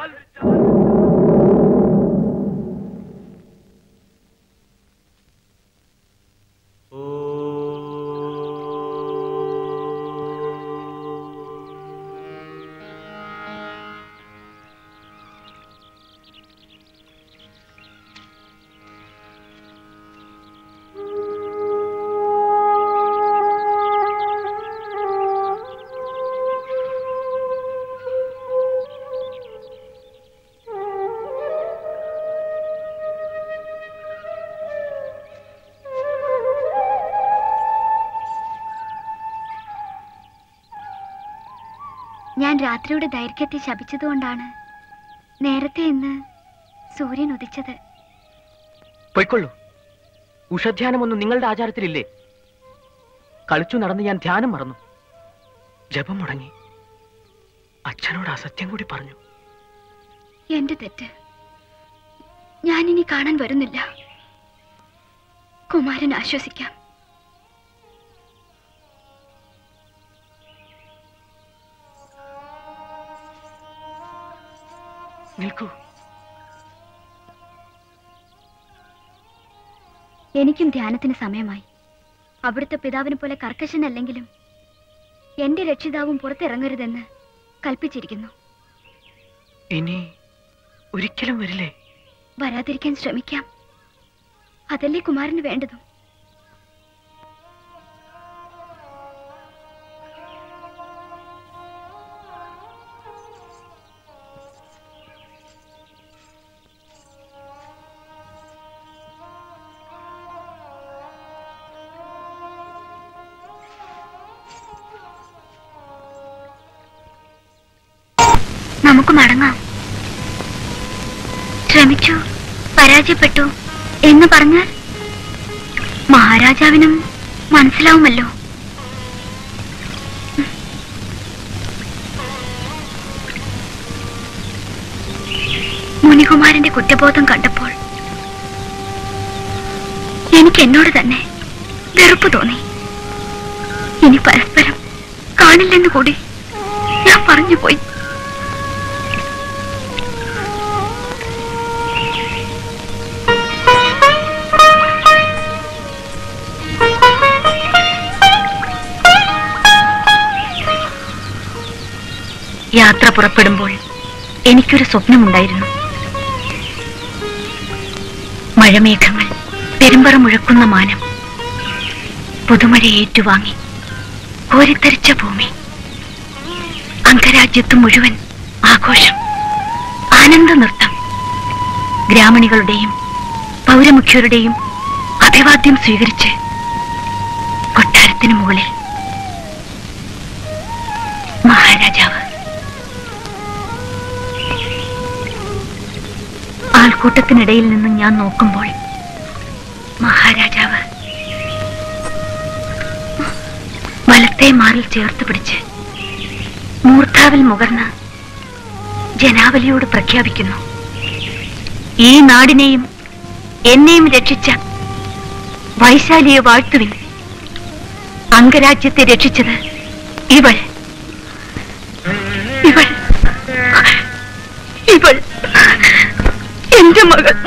Speaker 2: ഞാൻ രാത്രിയുടെ ദൈർഘ്യത്തെ ശപിച്ചതുകൊണ്ടാണ് നേരത്തെ ഇന്ന് സൂര്യൻ ഉദിച്ചത്.
Speaker 10: പൊയ്ക്കൊള്ളൂ. ഉഷധ്യാനമൊന്നും നിങ്ങളുടെ ആചാരത്തിലില്ലേ? കളിച്ചു നടന്ന് ഞാൻ ധ്യാനം മറന്നു. ജപം മുടങ്ങി. അച്ഛനോട് അസത്യം കൂടി പറഞ്ഞു.
Speaker 2: എന്റെ തെറ്റ്. ഞാനിനി കാണാൻ വരുന്നില്ല. കുമാരൻ ആശ്വസിക്കാം.
Speaker 10: നിൽക്കൂ.
Speaker 2: എനിക്കും ധ്യാനത്തിന് സമയമായി. അവിടുത്തെ പിതാവിനെ പോലെ കർക്കശനല്ലെങ്കിലും എന്റെ രക്ഷിതാവും പുറത്തിറങ്ങരുതെന്ന് കൽപ്പിച്ചിരിക്കുന്നു.
Speaker 10: ഇനി ഒരിക്കലും വരില്ലേ?
Speaker 2: വരാതിരിക്കാൻ ശ്രമിക്കാം. അതല്ലേ കുമാരന് വേണ്ടതും. നമുക്ക് മടങ്ങാം. ശ്രമിച്ചു, പരാജയപ്പെട്ടു എന്ന് പറഞ്ഞാൽ മഹാരാജാവിനും മനസ്സിലാവുമല്ലോ. മുനികുമാരന്റെ കുറ്റബോധം കണ്ടപ്പോൾ എനിക്ക് എന്നോട് തന്നെ വെറുപ്പ് തോന്നി. ഇനി പരസ്പരം കാണില്ലെന്ന് കൂടി ഞാൻ പറഞ്ഞുപോയി. യാത്ര പുറപ്പെടുമ്പോൾ എനിക്കൊരു സ്വപ്നമുണ്ടായിരുന്നു. മഴമേഘങ്ങൾ പെരുമ്പറ മുഴക്കുന്ന മാനം, പുതുമഴ ഏറ്റുവാങ്ങി കോരിത്തരിച്ച ഭൂമി, അംഗരാജ്യത്ത് മുഴുവൻ ആഘോഷം, ആനന്ദ നൃത്തം, ഗ്രാമണികളുടെയും പൗരമുഖ്യരുടെയും അഭിവാദ്യം സ്വീകരിച്ച് കൊട്ടാരത്തിന് മുകളിൽ മഹാരാജാവ്. ആൾക്കൂട്ടത്തിനിടയിൽ നിന്ന് ഞാൻ നോക്കുമ്പോൾ മഹാരാജാവ് വലത്തെ മാറിൽ ചേർത്ത് പിടിച്ച് മൂർധാവിൽ മുകർന്ന് ജനാവലിയോട് പ്രഖ്യാപിക്കുന്നു, ഈ നാടിനെയും എന്നെയും രക്ഷിച്ച വൈശാലിയെ വാഴ്ത്തുവിൻ. അംഗരാജ്യത്തെ രക്ഷിച്ചത് ഇവൾ, ഇവൾ, ഇവൾ എന്റെ മകൾ.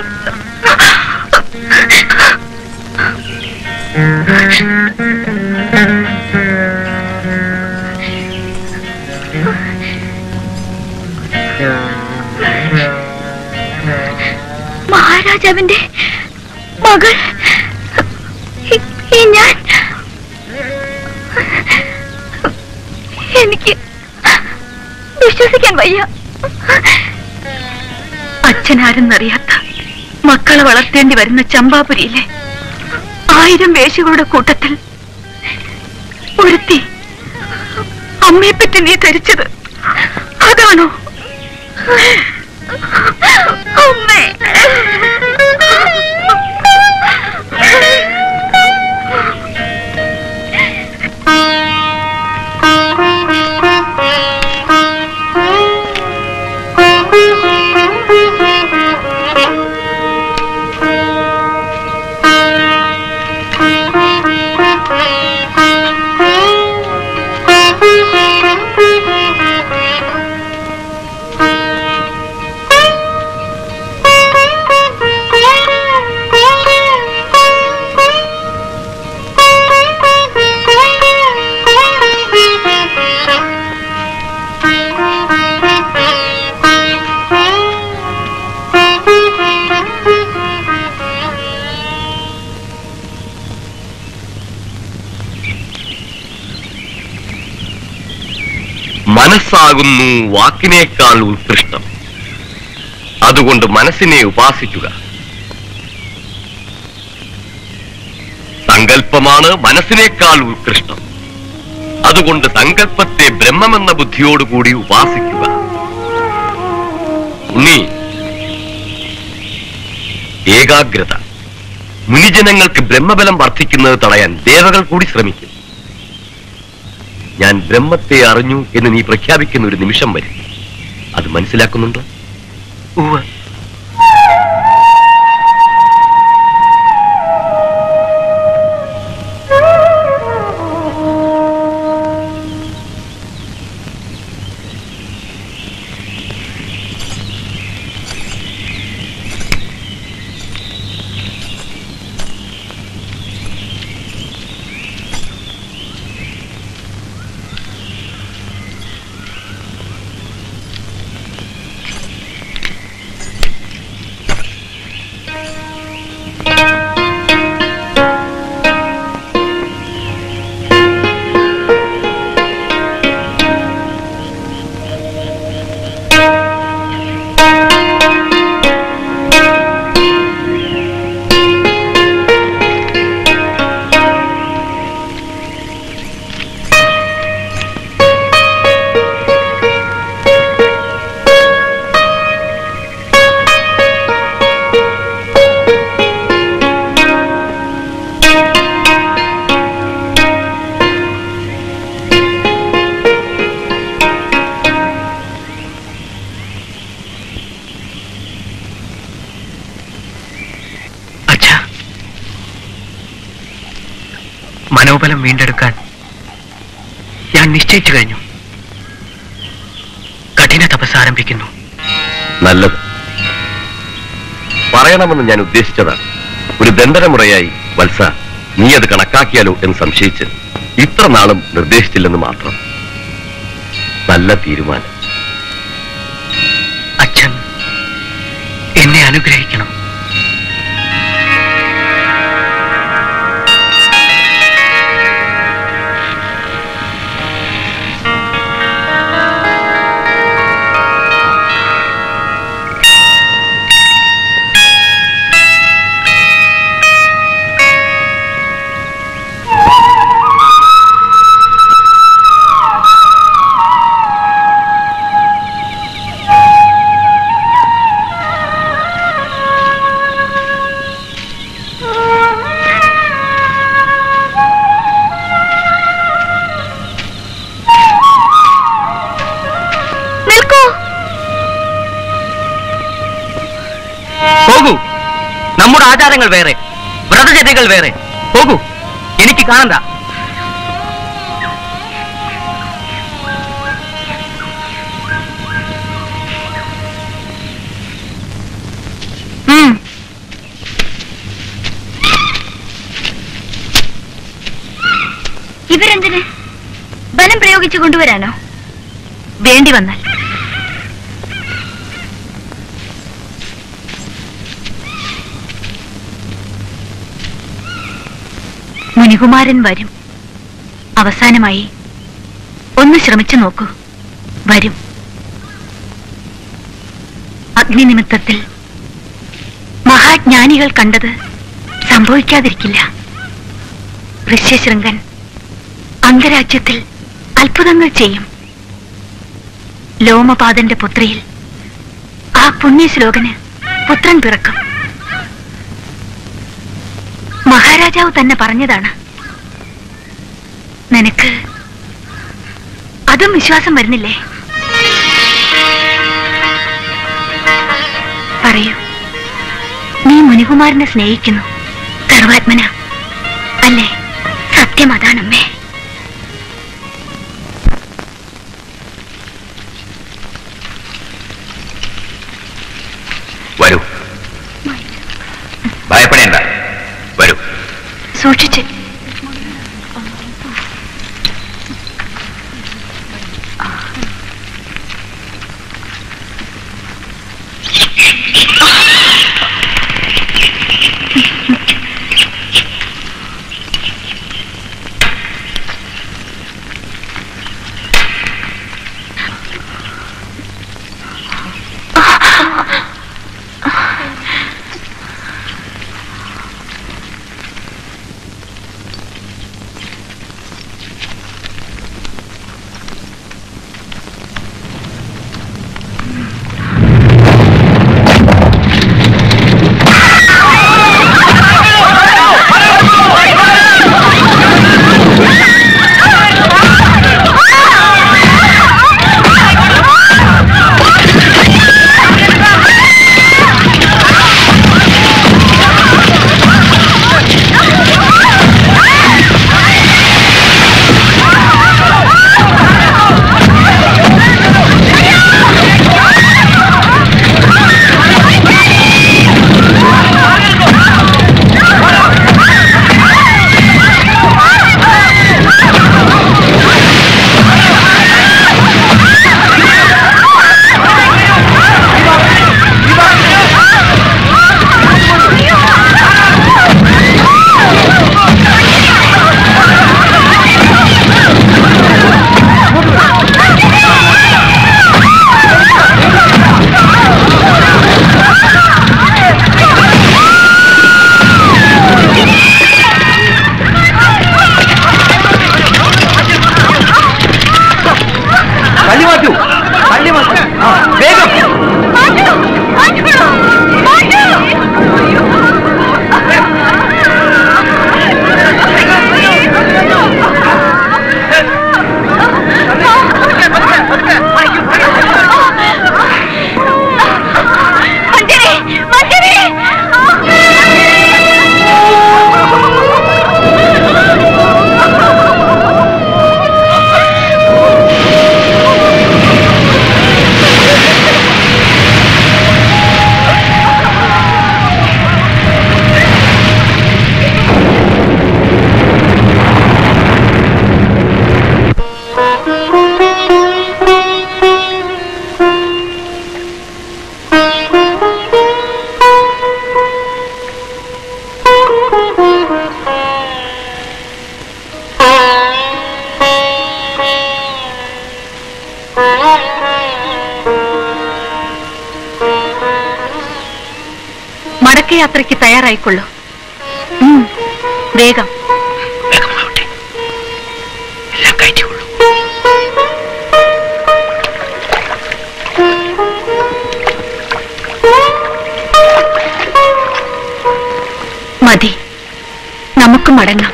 Speaker 2: മഹാരാജാവിന്റെ മകൾ ഞാൻ. എനിക്ക് വിശ്വസിക്കാൻ വയ്യ. അച്ഛനാരെന്നറിയാത്ത മക്കളെ വളർത്തേണ്ടി വരുന്ന ചമ്പാപുരിയിലെ 1000 വേശ്യകളുടെ കൂട്ടത്തിൽ ഒരുത്തി അമ്മയെപ്പറ്റി നീ ധരിച്ചത് അതാണോ? അമ്മേ,
Speaker 8: മനസ്സാകുന്നു വാക്കിനേക്കാൾ ഉത്കൃഷ്ടം. അതുകൊണ്ട് മനസ്സിനെ ഉപാസിക്കുക. സങ്കല്പമാണ് മനസ്സിനേക്കാൾ ഉത്കൃഷ്ടം. അതുകൊണ്ട് സങ്കല്പത്തെ ബ്രഹ്മമെന്ന ബുദ്ധിയോടുകൂടി ഉപാസിക്കുക. ഉണ്ണി, ഏകാഗ്രത. മുനിജനങ്ങൾക്ക് ബ്രഹ്മബലം വർദ്ധിക്കുന്നത് തടയാൻ ദേവകൾ കൂടി ശ്രമിക്കും. ഞാൻ ബ്രഹ്മത്തെ അറിഞ്ഞു എന്ന് നീ പ്രഖ്യാപിക്കുന്ന ഒരു നിമിഷം വരും. അത് മനസ്സിലാക്കുന്നുണ്ടോ?
Speaker 10: ഉവ്വ്. മനോബലം വീണ്ടെടുക്കാൻ ഞാൻ നിശ്ചയിച്ചു കഴിഞ്ഞു. കഠിന തപസ് ആരംഭിക്കുന്നു.
Speaker 8: നല്ലത്. പറയണമെന്ന് ഞാൻ ഉദ്ദേശിച്ചതാണ്. ഒരു ദണ്ഡനമുറയായി വത്സ, നീ അത് കണക്കാക്കിയാലോ എന്ന് സംശയിച്ച് ഇത്ര നാളും നിർദ്ദേശിച്ചില്ലെന്ന് മാത്രം. നല്ല തീരുമാനം.
Speaker 10: അച്ഛൻ എന്നെ അനുഗ്രഹിക്കണം. നമ്മുടെ ആചാരങ്ങൾ വേറെ, വ്രതചര്യകൾ വേറെ. പോകൂ, എനിക്ക് കാണണ്ട.
Speaker 2: ഇവരെന്തിന്? ബലം പ്രയോഗിച്ചു കൊണ്ടുവരാനോ? വേണ്ടി വന്നാൽ. മുനികുമാരൻ വരും. അവസാനമായി ഒന്ന് ശ്രമിച്ചു നോക്കൂ. വരും. അഗ്നി നിമിത്തത്തിൽ മഹാജ്ഞാനികൾ കണ്ടത് സംഭവിക്കാതിരിക്കില്ല. ഋഷ്യശൃംഗൻ അംഗരാജ്യത്തിൽ അത്ഭുതങ്ങൾ ചെയ്യും. ലോമപാദന്റെ പുത്രിയിൽ ആ പുണ്യശ്ലോകന് പുത്രൻ പിറക്കും. മഹാരാജാവ് തന്നെ പറഞ്ഞതാണ്. നിനക്ക് അതും വിശ്വാസം വരുന്നില്ലേ? പറയൂ, നീ മുനികുമാരനെ സ്നേഹിക്കുന്നു സർവാത്മന അല്ലേ? സത്യം അതാണമ്മേ.
Speaker 9: വരൂ, ഭയപ്പെടേണ്ട, വരൂ.
Speaker 2: സൂക്ഷിച്ച്.
Speaker 11: യാത്രയ്ക്ക് തയ്യാറായിക്കൊള്ളൂ. വേഗം
Speaker 9: എല്ലാം കയറ്റിക്കൊള്ളൂ.
Speaker 2: മതി, നമുക്ക് മടങ്ങാം.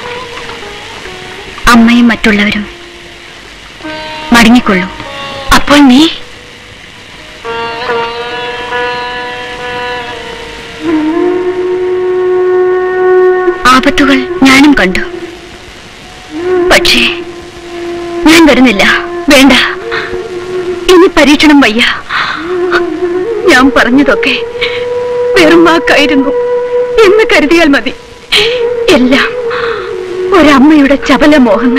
Speaker 2: അമ്മയും മറ്റുള്ളവരും മടങ്ങിക്കൊള്ളൂ. അപ്പോൾ നീ തരുന്നില്ല. വേണ്ട, ഇനി പരീക്ഷണം വയ്യ. ഞാൻ പറഞ്ഞതൊക്കെ വെറും വാക്കായിരുന്നു എന്ന് കരുതിയാൽ മതി. എല്ലാം ഒരമ്മയുടെ ചപല മോഹങ്ങൾ.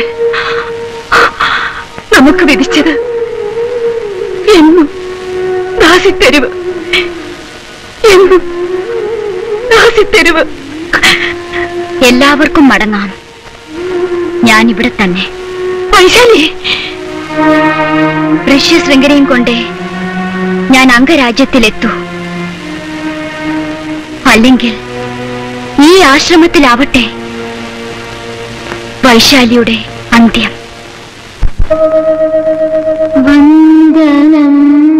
Speaker 2: നമുക്ക് വിധിച്ചത് എന്നും ദാസിത്തെരുവ്, എന്നും ദാസിത്തെരുവ്. എല്ലാവർക്കും മടങ്ങാം. ഞാനിവിടെ തന്നെ. വൈശാലി, ഋഷ്യശൃംഗനെയും കൊണ്ടേ ഞാൻ അംഗരാജ്യത്തിലെത്തൂ. അല്ലെങ്കിൽ ഈ ആശ്രമത്തിലാവട്ടെ വൈശാലിയുടെ അന്ത്യം. വന്ദനം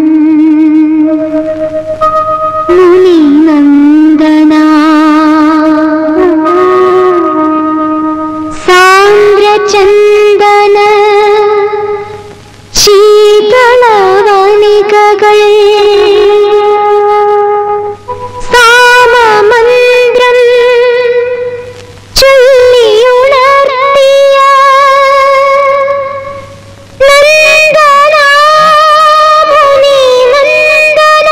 Speaker 2: മുനിനന്ദന സാന്ദ്രചന്ദന ശീതളവണികകൾ സാമമന്ത്രം ചൊല്ലിയുണർത്തിയ നന്ദനാമുനി നന്ദന.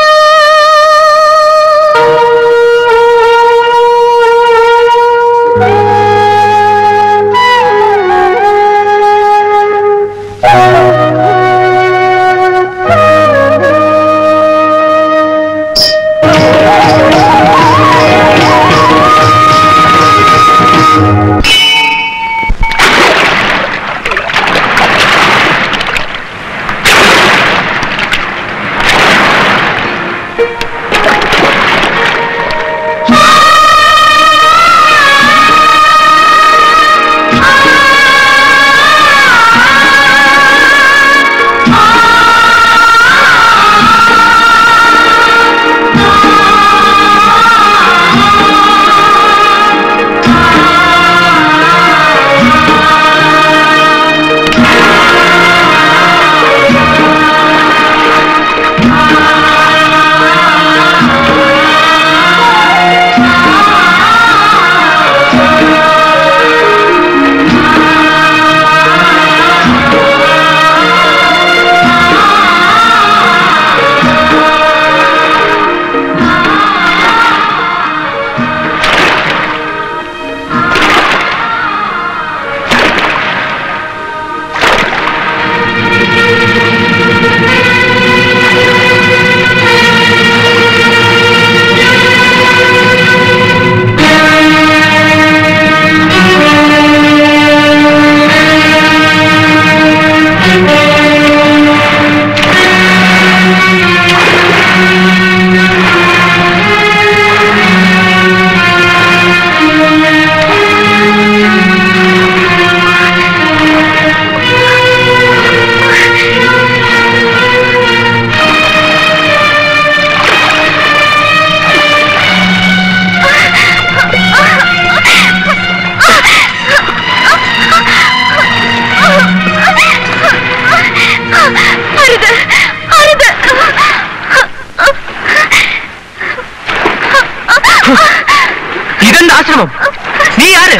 Speaker 10: നീ ആര്?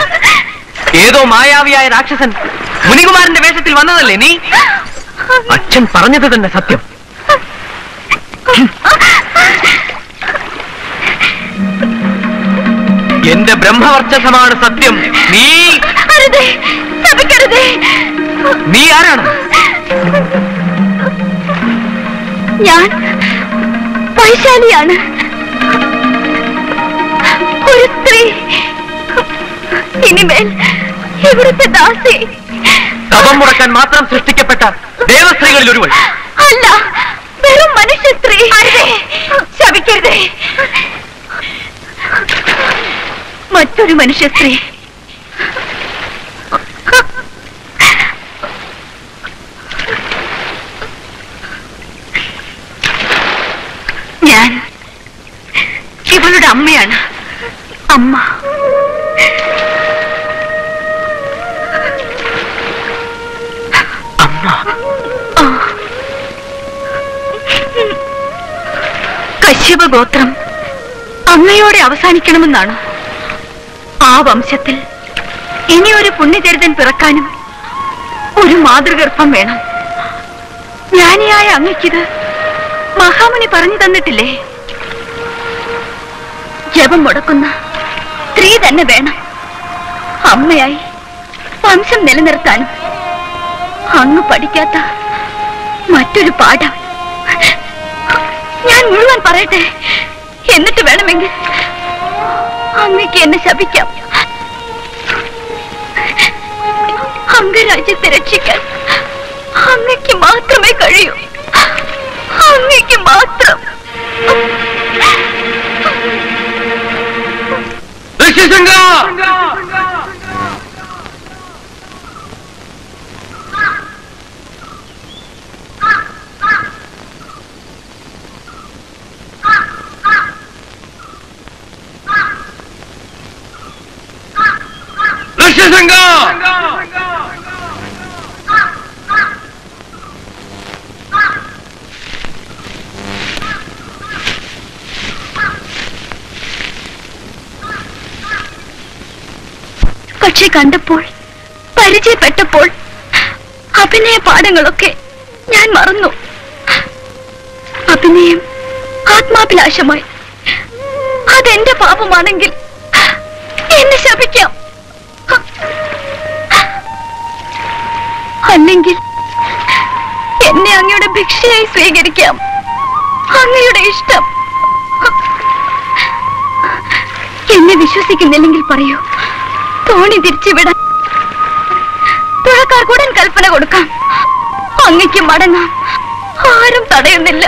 Speaker 10: ഏതോ മായാവിയായ രാക്ഷസൻ മുനികുമാരന്റെ വേഷത്തിൽ വന്നതല്ലേ നീ? അച്ഛൻ പറഞ്ഞത് തന്നെ സത്യം. എന്റെ ബ്രഹ്മവർച്ചസമാണ് സത്യം. നീ ആരാണ്?
Speaker 2: ഞാൻ വൈശാലിയാണ്, ഒരു സ്ത്രീ. ഇനിമേൽ ഇവിടുത്തെ ദാസി.
Speaker 10: തപം മുടക്കാൻ മാത്രം സൃഷ്ടിക്കപ്പെട്ട ദേവസ്ത്രീകളിൽ ഒരുവൾ
Speaker 2: അല്ല, വെറും മനുഷ്യ സ്ത്രീ. ശപിക്കരുതേ. മറ്റൊരു മനുഷ്യ സ്ത്രീ. ഞാൻ ഇവളുടെ അമ്മയാണ്. അമ്മ. കശ്യപ ഗോത്രം അങ്ങയോടെ അവസാനിക്കണമെന്നാണ്. ആ വംശത്തിൽ ഇനിയൊരു പുണ്യചരിതൻ പിറക്കാനും ഒരു മാതൃഗർഭം വേണം. ജ്ഞാനിയായ അങ്ങയ്ക്കിത് മഹാമുനി പറഞ്ഞു തന്നിട്ടില്ലേ? ജപം മുടക്കുന്ന സ്ത്രീ തന്നെ വേണം അമ്മയായി വംശം നിലനിർത്താനും. അങ്ങ് പഠിക്കാത്ത മറ്റൊരു പാഠം ഞാൻ മുഴുവൻ പറയട്ടെ. എന്നിട്ട് വേണമെങ്കിൽ അങ്ങയ്ക്ക് എന്നെ ശപിക്കാം. അംഗരാജ്യത്തെ രക്ഷിക്കാൻ അങ്ങയ്ക്ക് മാത്രമേ കഴിയൂ. അങ്ങയ്ക്ക് മാത്രം. പക്ഷെ കണ്ടപ്പോൾ, പരിചയപ്പെട്ടപ്പോൾ അഭിനയ പാഠങ്ങളൊക്കെ ഞാൻ മറന്നു. അഭിനയം ആത്മാഭിലാഷമായി. അതെന്റെ പാപമാണെങ്കിൽ എന്നെ ശപിക്കാം. അല്ലെങ്കിൽ എന്നെ അങ്ങയുടെ ഭിക്ഷയായി സ്വീകരിക്കാം. അങ്ങയുടെ ഇഷ്ടം. എന്നെ വിശ്വസിക്കുന്നില്ലെങ്കിൽ പറയൂ. തോണി തിരിച്ചുവിടാൻ തുഴക്കാർക്ക് ഉടൻ കൽപ്പന കൊടുക്കാം. അങ്ങയ്ക്ക് മടങ്ങാം. ആരും തടയുന്നില്ല.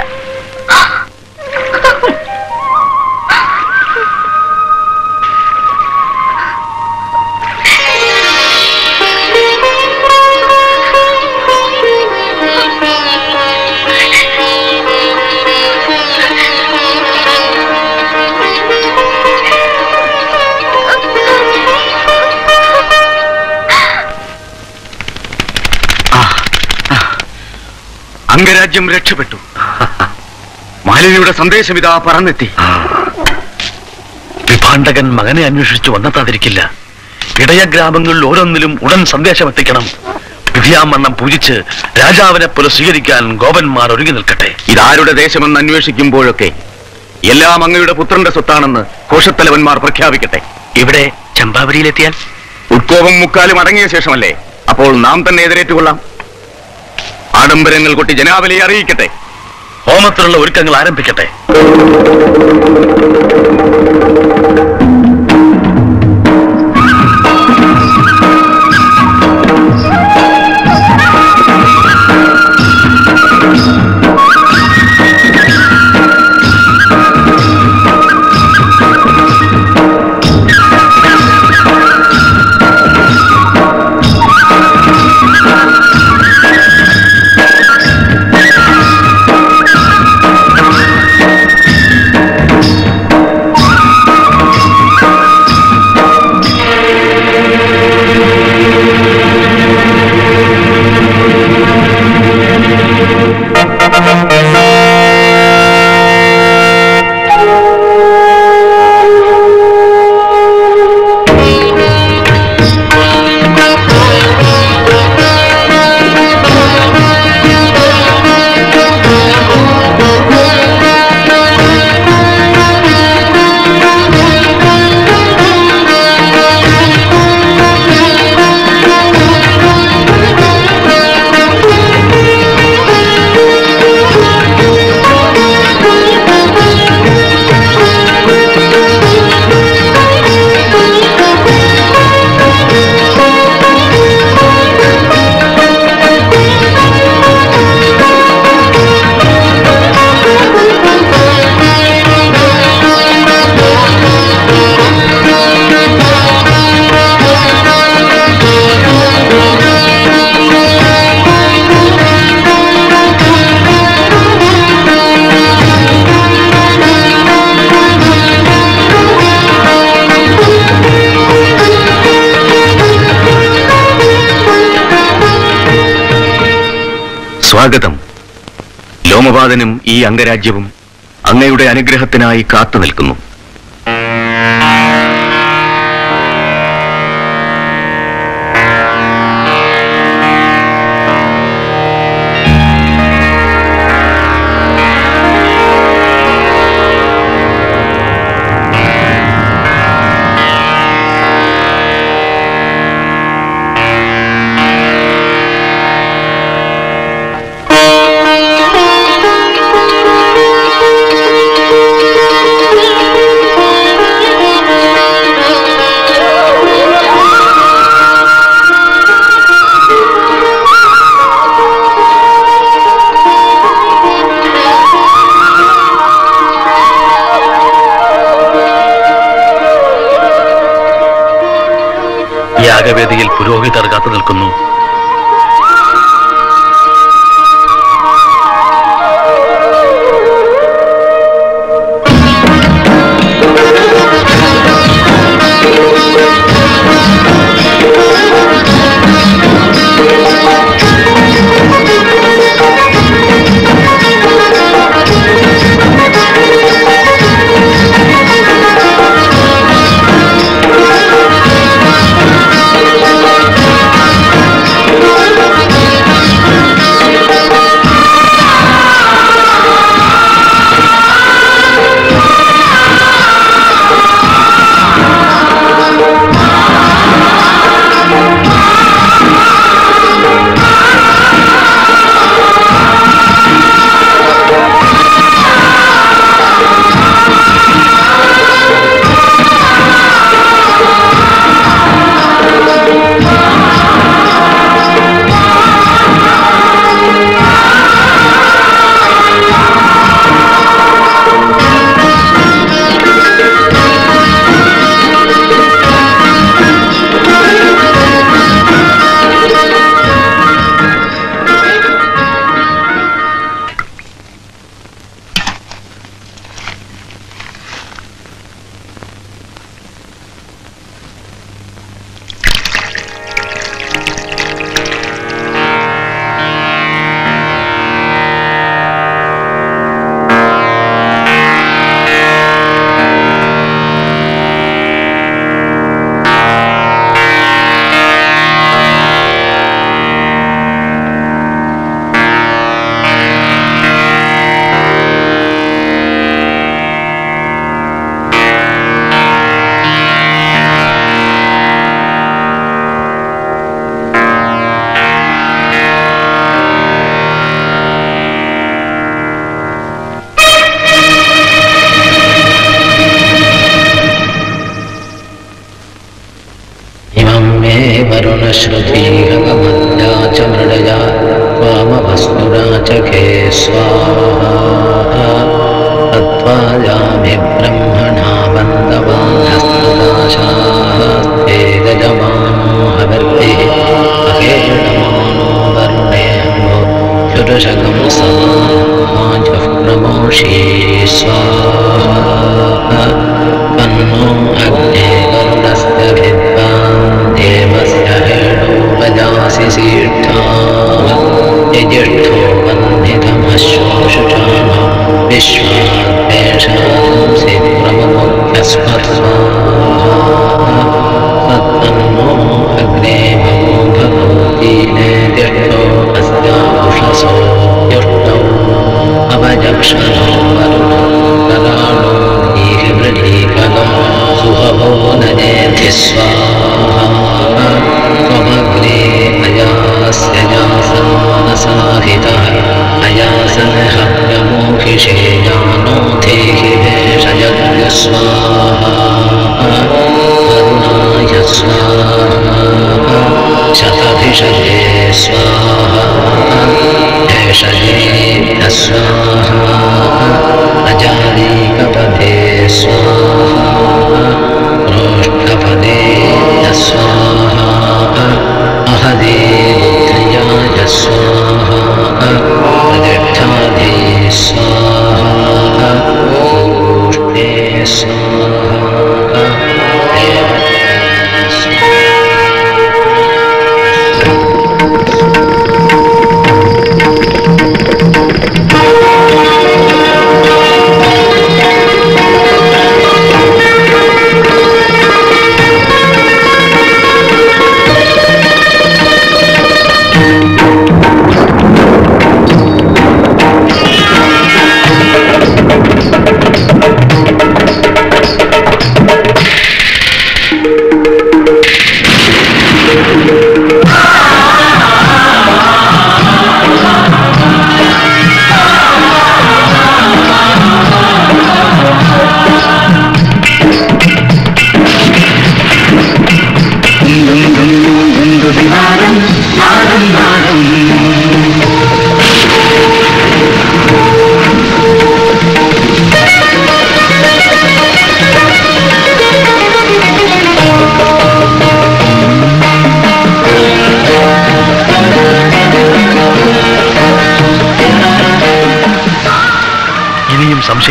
Speaker 5: അംഗരാജ്യം രക്ഷപ്പെട്ടു. മാലിനിയുടെ സന്ദേശം ഇതാ പറന്നെത്തി.
Speaker 1: വിഭാണ്ഡകൻ മകനെ അന്വേഷിച്ചു വന്നെത്താതിരിക്കില്ല. ഇടയ ഗ്രാമങ്ങളിൽ ഓരോന്നിലും ഉടൻ സന്ദേശം എത്തിക്കണം. വിധിയാമണ്ണം പൂജിച്ച് രാജാവിനെ പോലെ സ്വീകരിക്കാൻ ഗോപന്മാർ ഒരുങ്ങി നിൽക്കട്ടെ.
Speaker 5: ഇതാരുടെ ദേശമെന്ന് അന്വേഷിക്കുമ്പോഴൊക്കെ എല്ലാം അങ്ങയുടെ പുത്രന്റെ സ്വത്താണെന്ന് കോശത്തലവന്മാർ പ്രഖ്യാപിക്കട്ടെ.
Speaker 1: ഇവിടെ ചമ്പാവരിയിലെത്തിയാൽ
Speaker 5: ഉത്കോപം മുക്കാലും അടങ്ങിയ ശേഷമല്ലേ? അപ്പോൾ നാം തന്നെ എതിരേറ്റുകൊള്ളാം. ആഡംബരങ്ങൾ കൊട്ടി ജനാവലിയെ അറിയിക്കട്ടെ.
Speaker 1: ഹോമത്തിലുള്ള ഒരുക്കങ്ങൾ ആരംഭിക്കട്ടെ.
Speaker 5: സ്വാഗതം. ലോമപാതനും ഈ അംഗരാജ്യവും അങ്ങയുടെ അനുഗ്രഹത്തിനായി കാത്തു നിൽക്കുന്നു.
Speaker 1: രാജസന്നിധിയിൽ പുരോഹിതർ കാത്തു നിൽക്കുന്നു.
Speaker 11: वरुणश्रुतिहवमद्या च मृडया वामवस्तुरा च खे स्वाहा तत्त्वायामि ब्रह्मणा वन्दवानस्तुदाशास्ते गजमानो हवर्तिः अहेणमानो वरुणेऽम्बो शुरशकं समाजः प्रमोषी स्वाहा तन्नो अग्ने वरुणस्य विद्वान् देवस्य हेणो वजासि सीष्ठाः यजिष्ठो वह्नितमश्वशुचानो विश्वाद्वेषांसि प्रमुख्यस्मत्स्वाहा तन्नो अग्ने भवो भवति नेदिष्ठो अस्यामुषसो युष्टौ अवजक्षणो वरुणो कराणो नीहिवृणीकगो सुहवो नजेति स्वाहा त्वमग्ने अयास्य यासन्मनसाहितः अयासनः प्रमोहिषे जानोऽथेहि भेषजग्य स्वाहा वरुणाय स्वाहा शतभिषजे स्वाहा भेषजेभ्यः स्वाहा अजालीकपदे स्वाहा रोष्ठपदेभ्यः स्वाहा अहदे बुद्ध्याय स्वाहा प्रतिष्ठादे स्वाहा गोष्ठे स्वाहा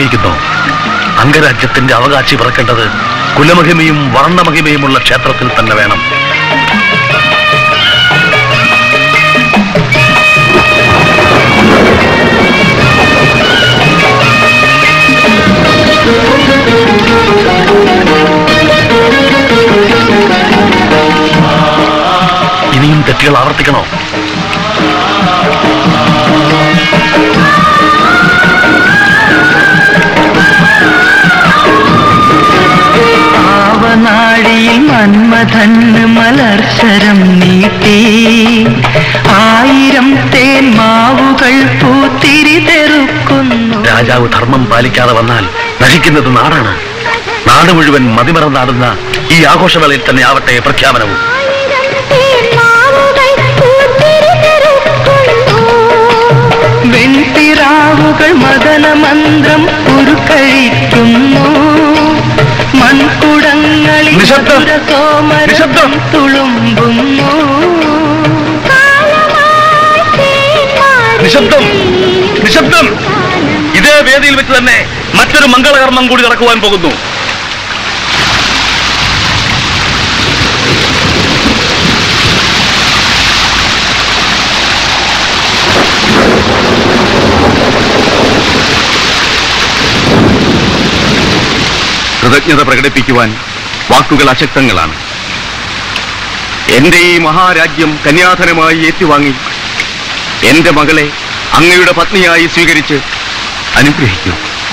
Speaker 1: ആഗ്രഹിക്കുന്നു. അംഗരാജ്യത്തിന്റെ അവകാശി പിറക്കേണ്ടത് കുലമഹിമയും വർണ്ണമഹിമയുമുള്ള ക്ഷേത്രത്തിൽ തന്നെ വേണം. ഇനിയും തെറ്റുകൾ ആവർത്തിക്കണോ?
Speaker 11: ആവനാഴിയിൽ മന്മഥന് മലർശരം നീട്ടി 1000 തേന്മാവുകൾ പൂത്തിരി തെറുക്കുന്നു.
Speaker 1: രാജാവ് ധർമ്മം പാലിക്കാതെ വന്നാൽ നശിക്കുന്നത് നാടാണ്. നാട് മുഴുവൻ മതിമറന്നാടുന്ന ഈ ആഘോഷവേളയിൽ തന്നെ ആവട്ടെ പ്രഖ്യാപനവും.
Speaker 11: വെൺപിറാവുകൾ മദനമന്ത്രം ഉരുക്കഴിക്കുന്നു. മൺകുടങ്ങളിൽ സോമരം തുളുമ്പുന്നു.
Speaker 1: നിശബ്ദം, നിശബ്ദം. ഇതേ വേദിയിൽ വെച്ച് തന്നെ മറ്റൊരു മംഗളകർമ്മം കൂടി നടക്കുവാൻ പോകുന്നു.
Speaker 3: കൃതജ്ഞത പ്രകടിപ്പിക്കുവാൻ വാക്കുകൾ അശക്തങ്ങളാണ്. എന്റെ ഈ മഹാരാജ്യം കന്യാധനമായി ഏറ്റുവാങ്ങി എന്റെ മകളെ അങ്ങയുടെ പത്നിയായി സ്വീകരിച്ച് അനുഗ്രഹിക്കൂ.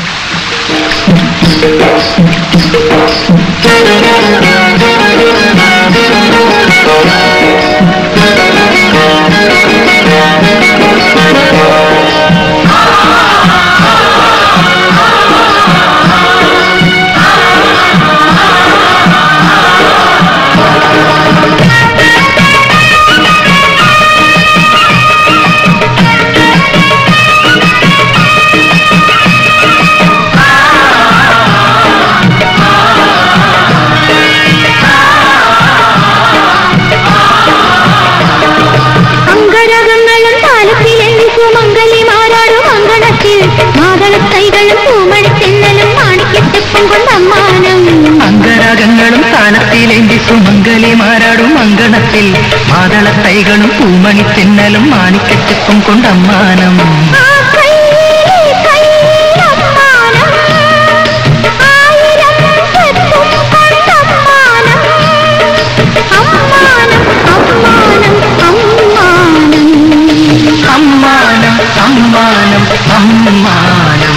Speaker 11: അംഗരാഗങ്ങളും താനത്തിലേന്തി സുമംഗലിമാരാടും അങ്കണത്തിൽ മാതളത്തൈകളും പൂമണി തെന്നലും മാണിക്കച്ചപ്പും കൊണ്ടമ്മാനം. അമ്മാനം അമ്മാനം അമ്മാനം.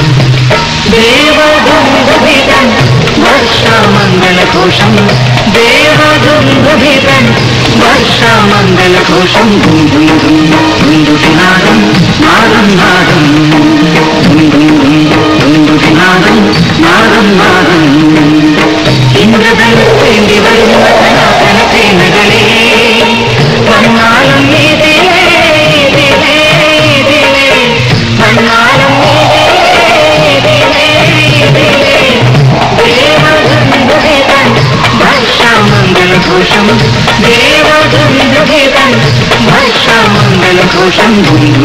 Speaker 11: ദേവദുന്ദുഭിതൻ വർഷമംഗളഘോഷം. ദേവദുന്ദുഭിതൻ വർഷമംഗളഘോഷം. ദുന്ദുഭിനാദം നാദം നാദം. ദുന്ദുഭിനാദം നാദം നാദം. ഇന്ദ്രധൻ വേണ്ടി വരുന്ന സനാതന സേനകളെ വന്നാലും ഇതിലേ ഇതിലേ ഇതിലേ വന്നാലും വർഷമംഗളഘോഷം. ദേവദുന്ദുഭിതൻ വർഷമംഗളഘോഷം.